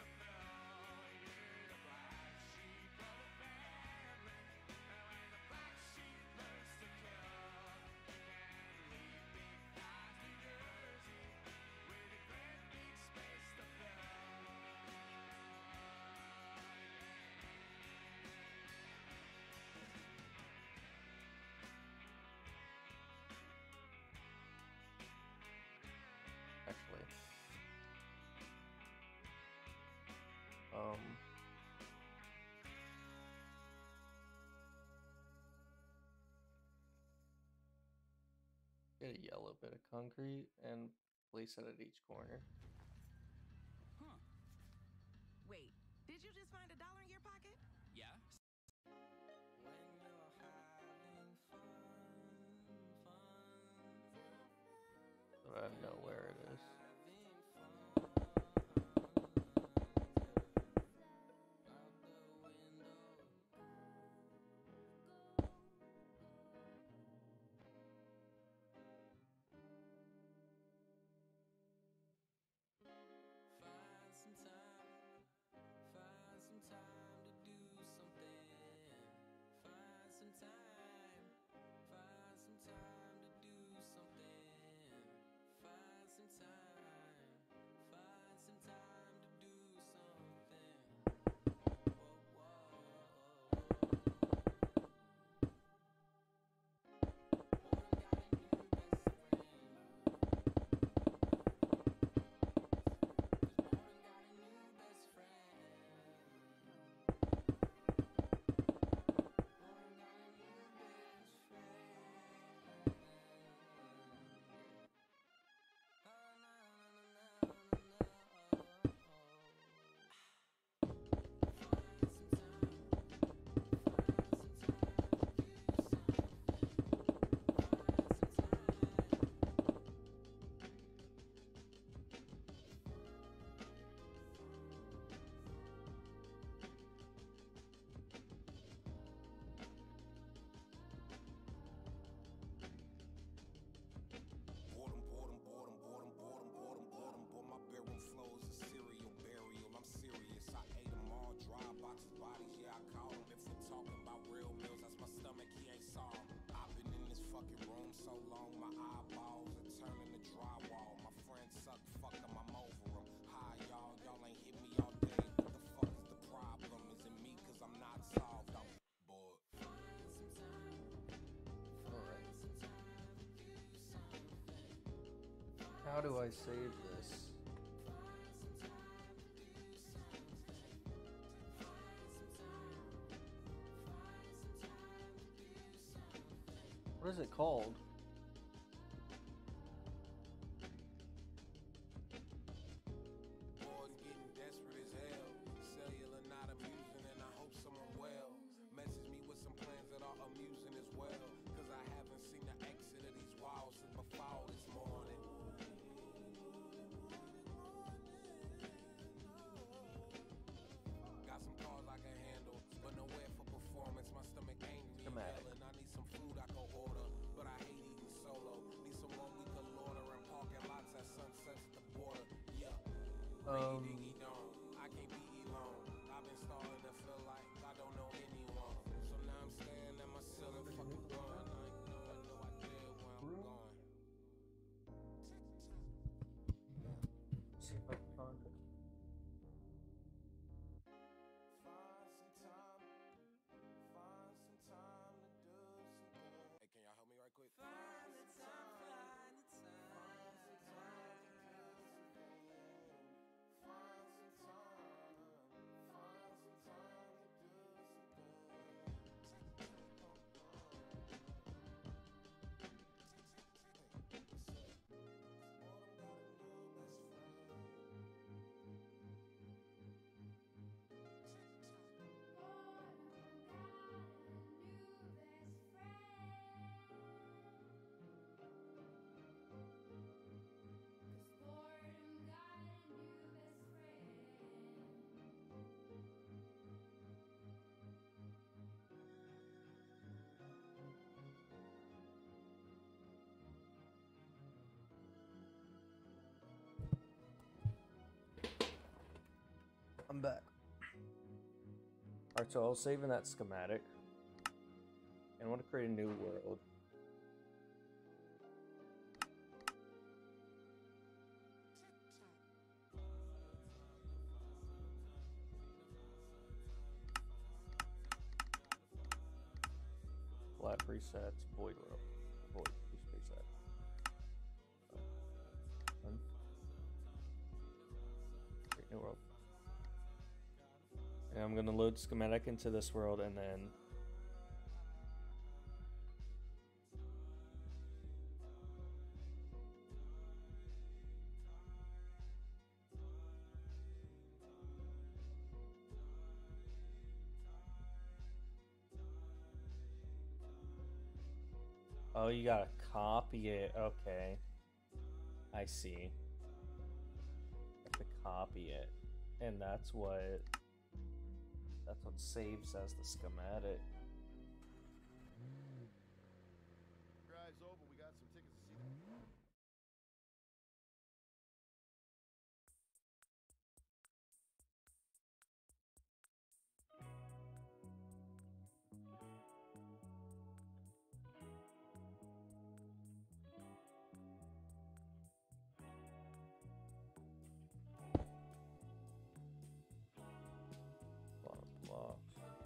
Actually, um, get a yellow bit of concrete and place it at each corner. Huh. Wait, did you just find a dollar in your pocket? Yeah. But I know where it is. How do I save this? What is it called? Um, back. Alright, so I'll save in that schematic. And I want to create a new world. Flat presets, void world. Void preset. Done. Create new world. And I'm going to load schematic into this world and then oh, you gotta copy it. Okay. I see. You have to copy it. And that's what that's what saves as the schematic. Drive's over. We got some tickets to see them. Block, blocks.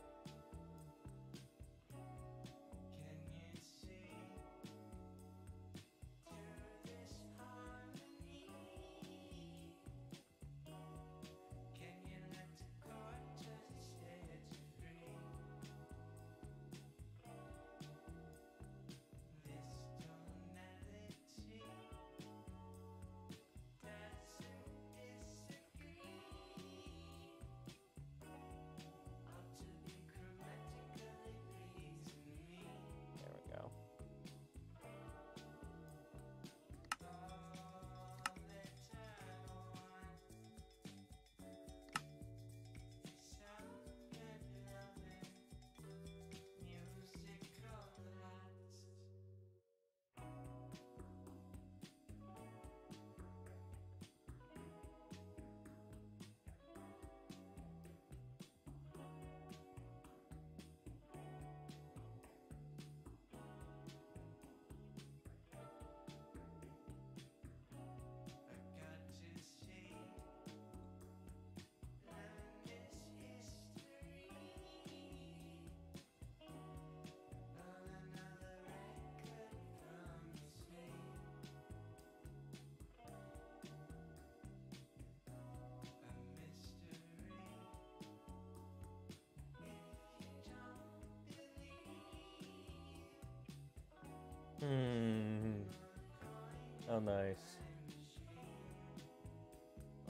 There we go. Hmm. Oh, nice. Um.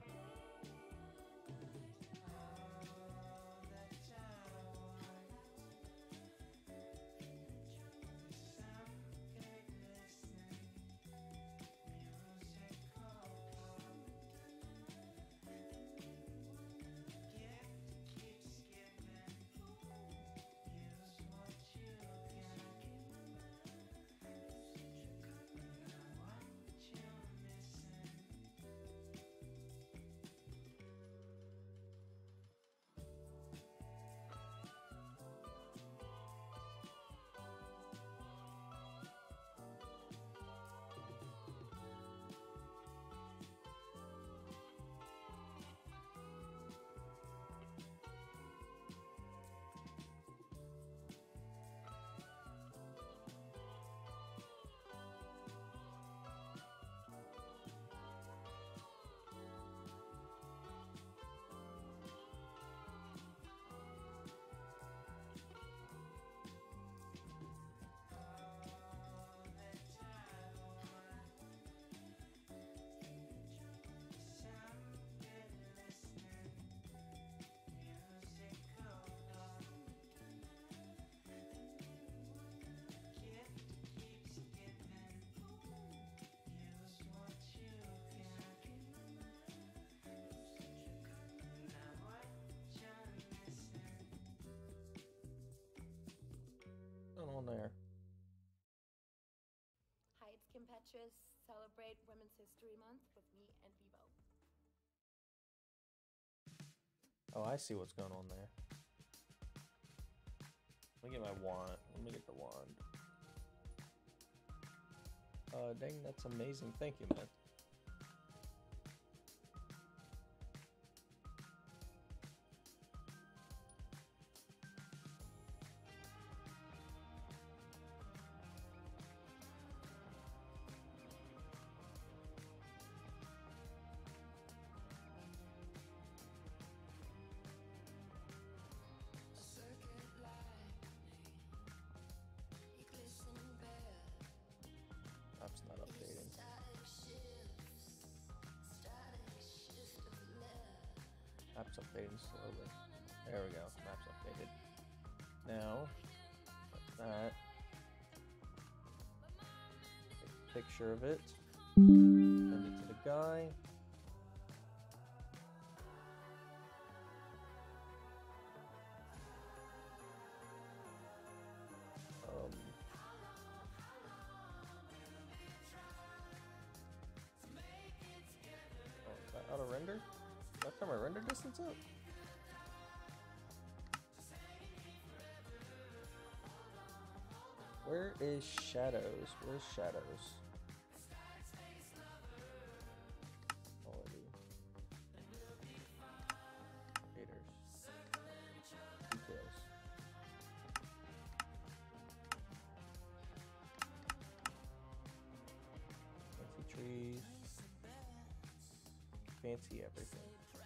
Going on there. Hi, it's Kim Petras. Celebrate Women's History Month with me and Vivo. Oh, I see what's going on there. Let me get my wand. Let me get the wand. Uh, dang, that's amazing. Thank you, man. App's not updating. App's updating slowly. There we go. Map's updated. Now, like that. Take a picture of it. Send it to the guy. Um. Oh, is that auto render? Did I turn my render distance up? Where is shadows? Where's shadows? Quality. Shaders. Details. Fancy trees. Fancy everything.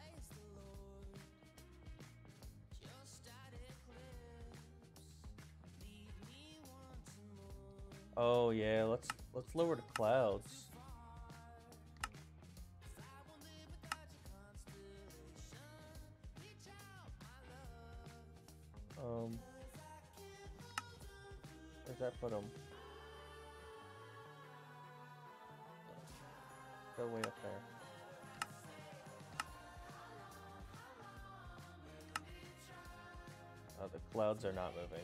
Oh yeah, let's let's lower the clouds. Um, where's that put 'em? Go way up there. Oh, the clouds are not moving.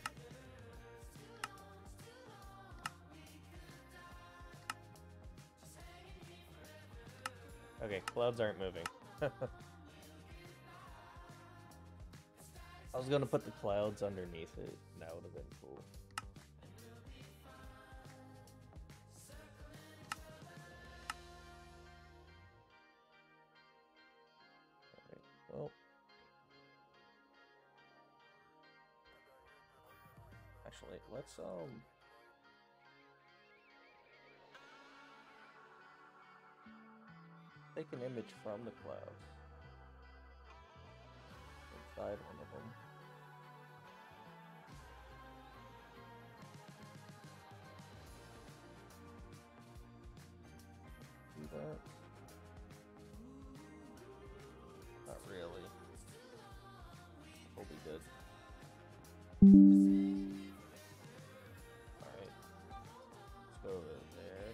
Okay, clouds aren't moving. I was gonna put the clouds underneath it. That would have been cool. Alright, well. Actually, let's, um... take an image from the clouds. Inside one of them. Do that. Not really. We'll be good. Alright. Let's go over there.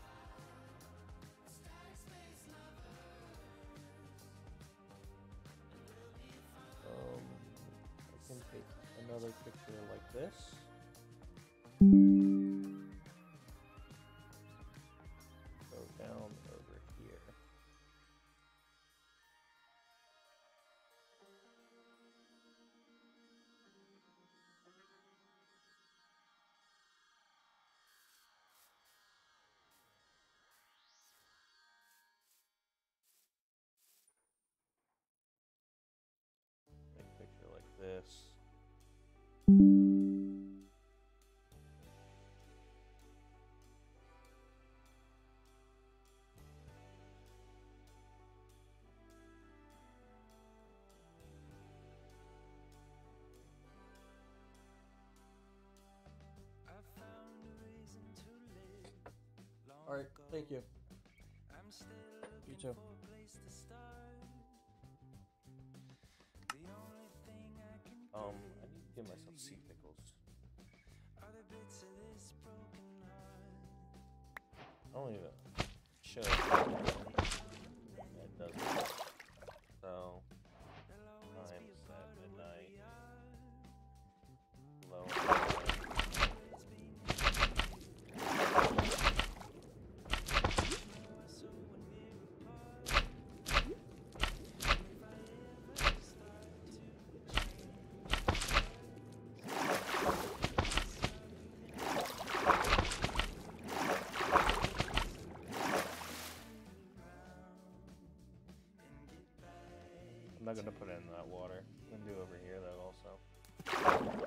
Um, I can take another picture like this. Go down over here. Take a picture like this. All right, thank you. You too. Um, I need to give myself sea pickles. I don't even show. It doesn't. So, times at midnight. Low. not gonna put it in that water. I'm gonna do over here though also.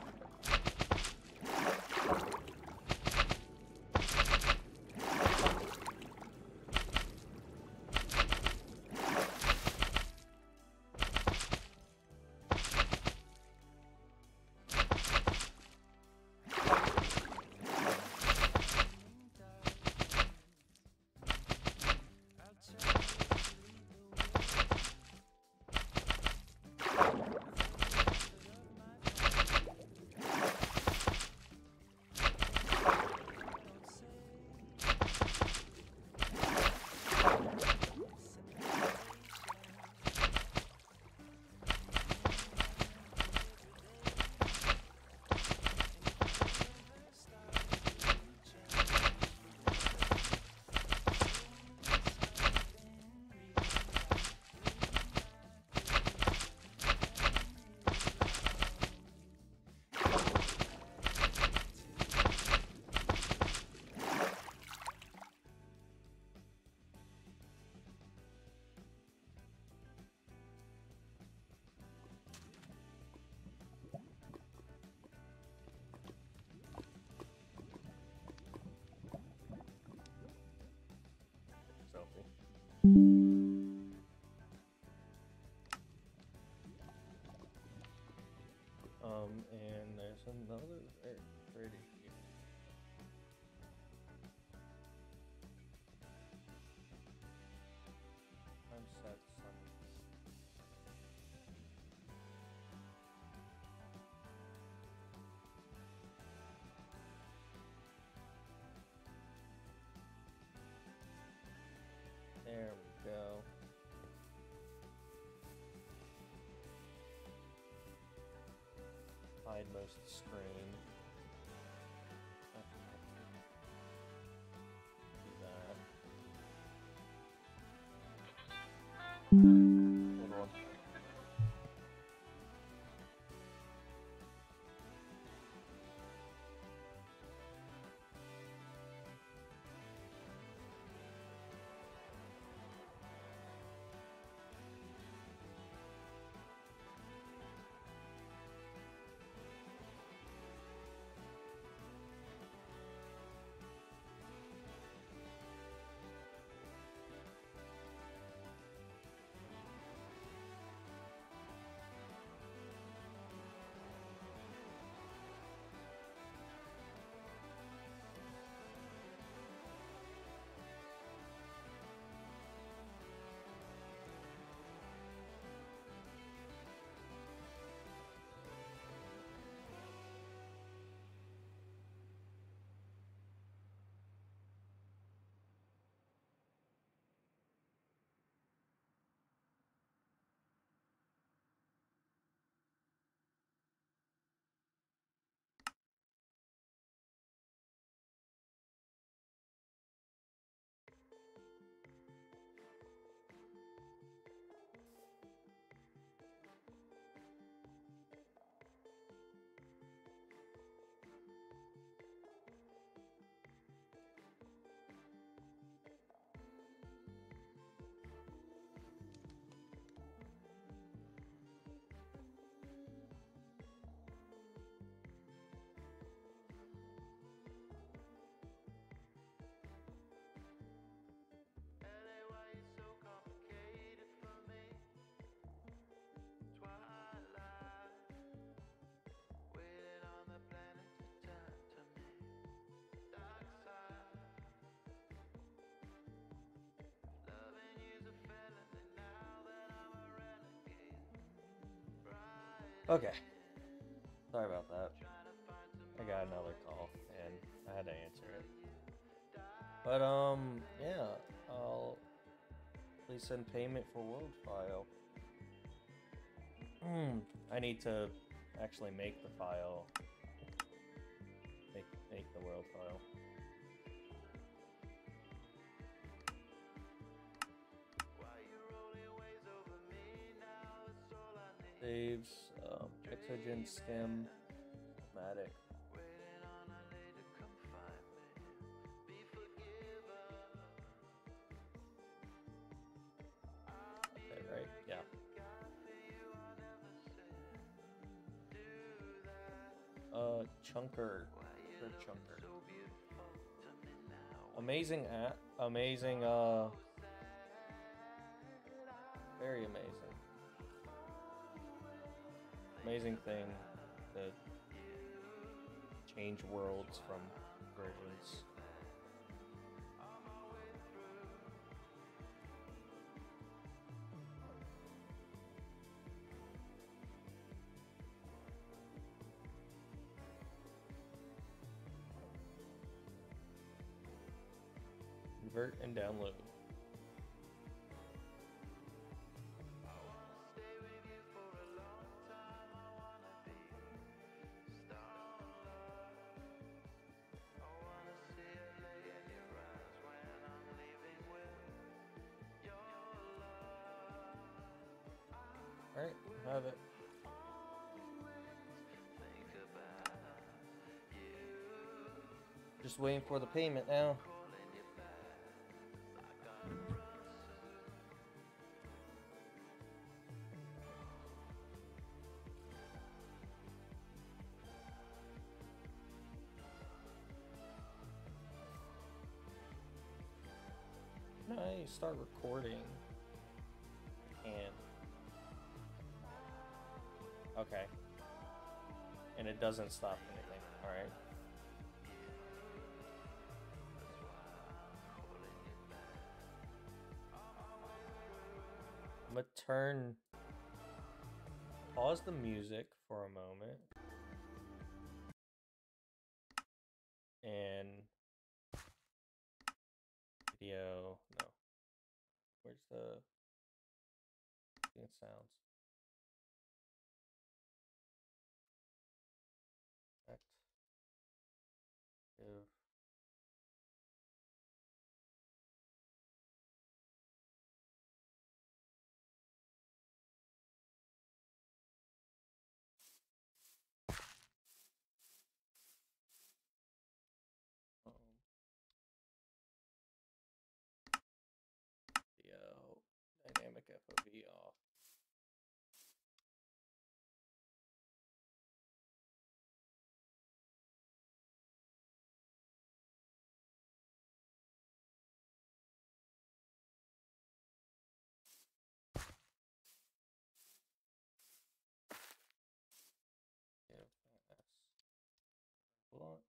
Um, and there's another very pretty here. I'm sad son. There we go. Hide most screen. Do that. Hold on. Okay. Sorry about that. I got another call and I had to answer it. But um, yeah, I'll please send payment for world file. I need to actually make the file. Make make the world file. Saves, um, Exogen, Stem, Matic. Okay, right? Yeah. Chunker. Greg Chunker. Amazing at amazing uh very amazing. Amazing thing to change worlds from versions. Convert and download. Alright, have it. Just waiting for the payment now. Nice, start recording. And okay. And it doesn't stop anything, alright. I'm gonna turn, pause the music for a moment. And video, no. Where's the, I think it sounds. Active. Um, video, dynamic F O V off. Block.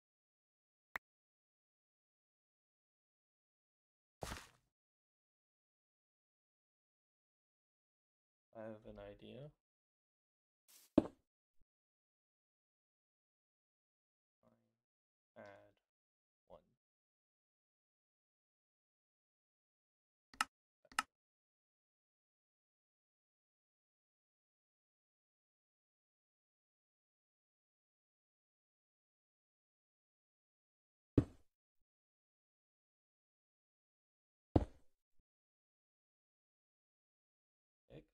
I have an idea. Add one. Egg.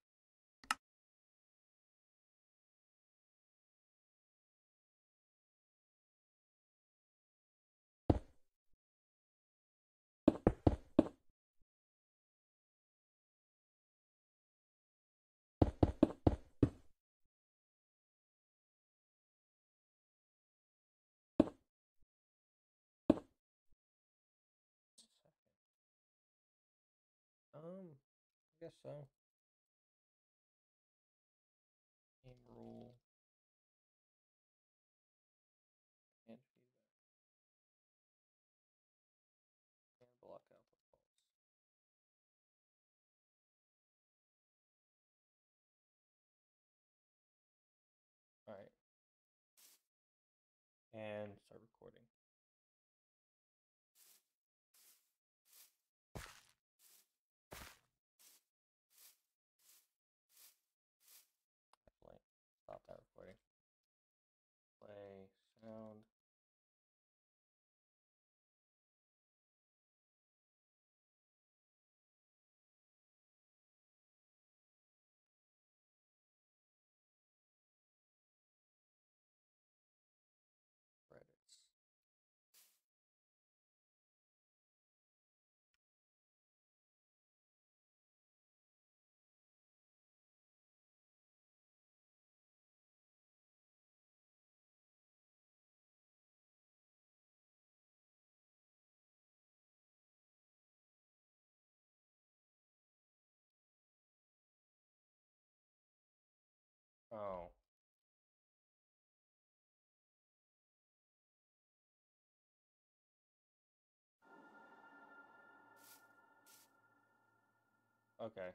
Um, I guess so. Game rule and feedback and block output faults. All right, and start recording. Play. Stop that recording. Play sound. Credits. Oh. Okay.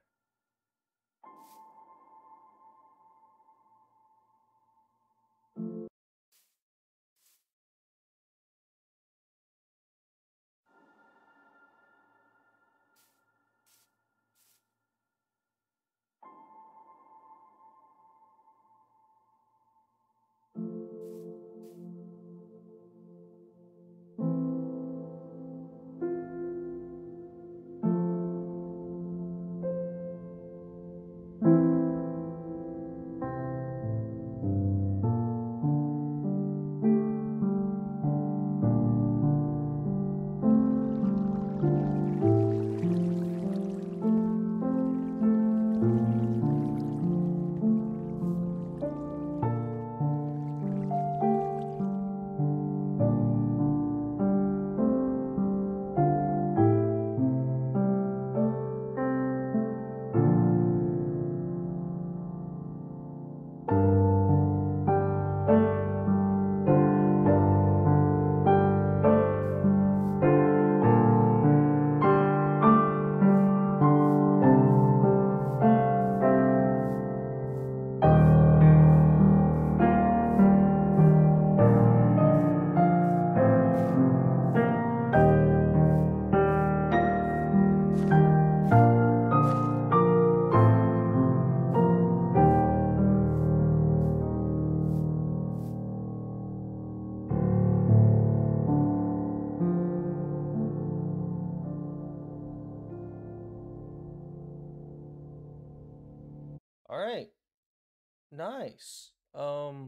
All right. Nice. Um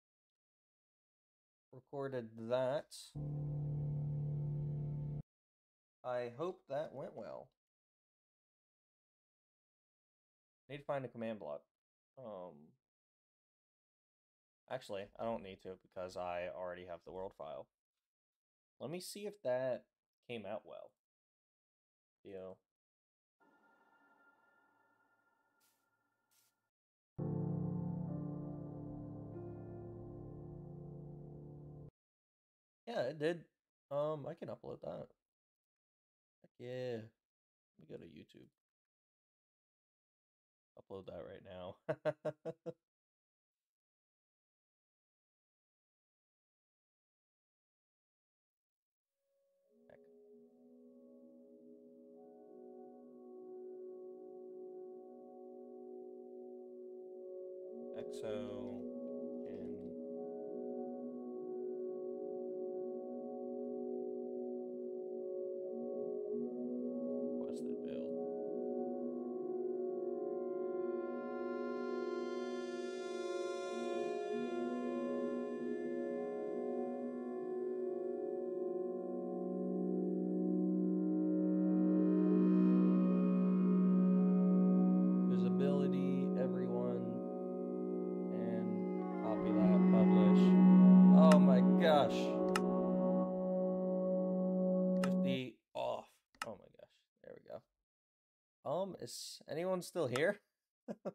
recorded that. I hope that went well. Need to find a command block. Um Actually, I don't need to because I already have the world file. Let me see if that came out well. Deal. Yeah, it did. Um, I can upload that. Heck yeah. Let me go to YouTube. Upload that right now. Exo and requested build. Visibility, everyone, and copy that, publish. Oh my gosh. fifty off. Oh my gosh. There we go. Um, is anyone still here? The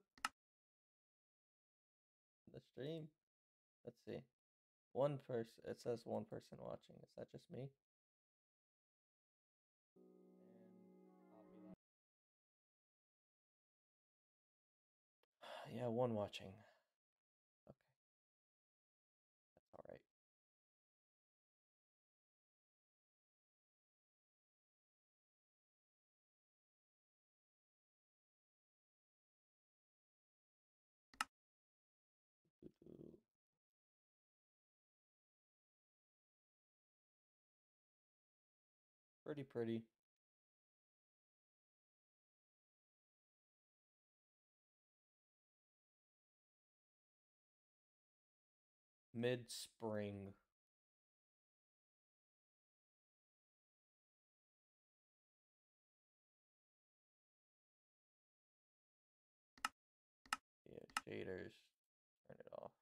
stream? Let's see. One person. It says one person watching. Is that just me? Yeah, one watching. Okay. That's all right. Pretty pretty. Mid-spring. Yeah, shaders. Turn it off.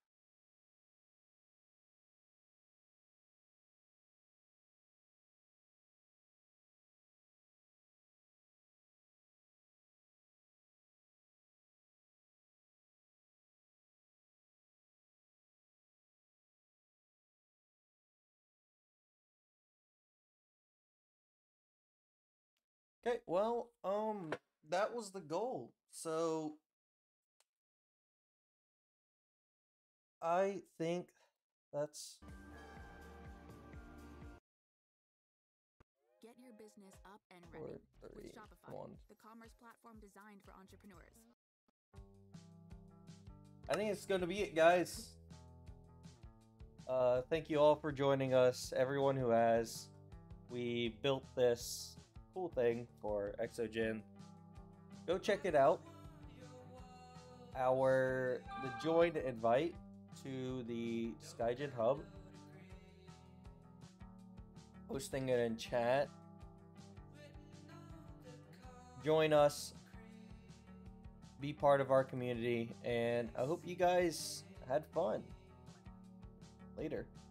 Okay, well, um, that was the goal. So I think that's Get your business up and four, running three, with Shopify, one. the commerce platform designed for entrepreneurs. I think it's going to be it, guys. Uh, thank you all for joining us, everyone who has. We built this cool thing for Exogen. Go check it out. Our the join invite to the Skygen Hub. Posting it in chat. Join us. Be part of our community, and I hope you guys had fun. Later.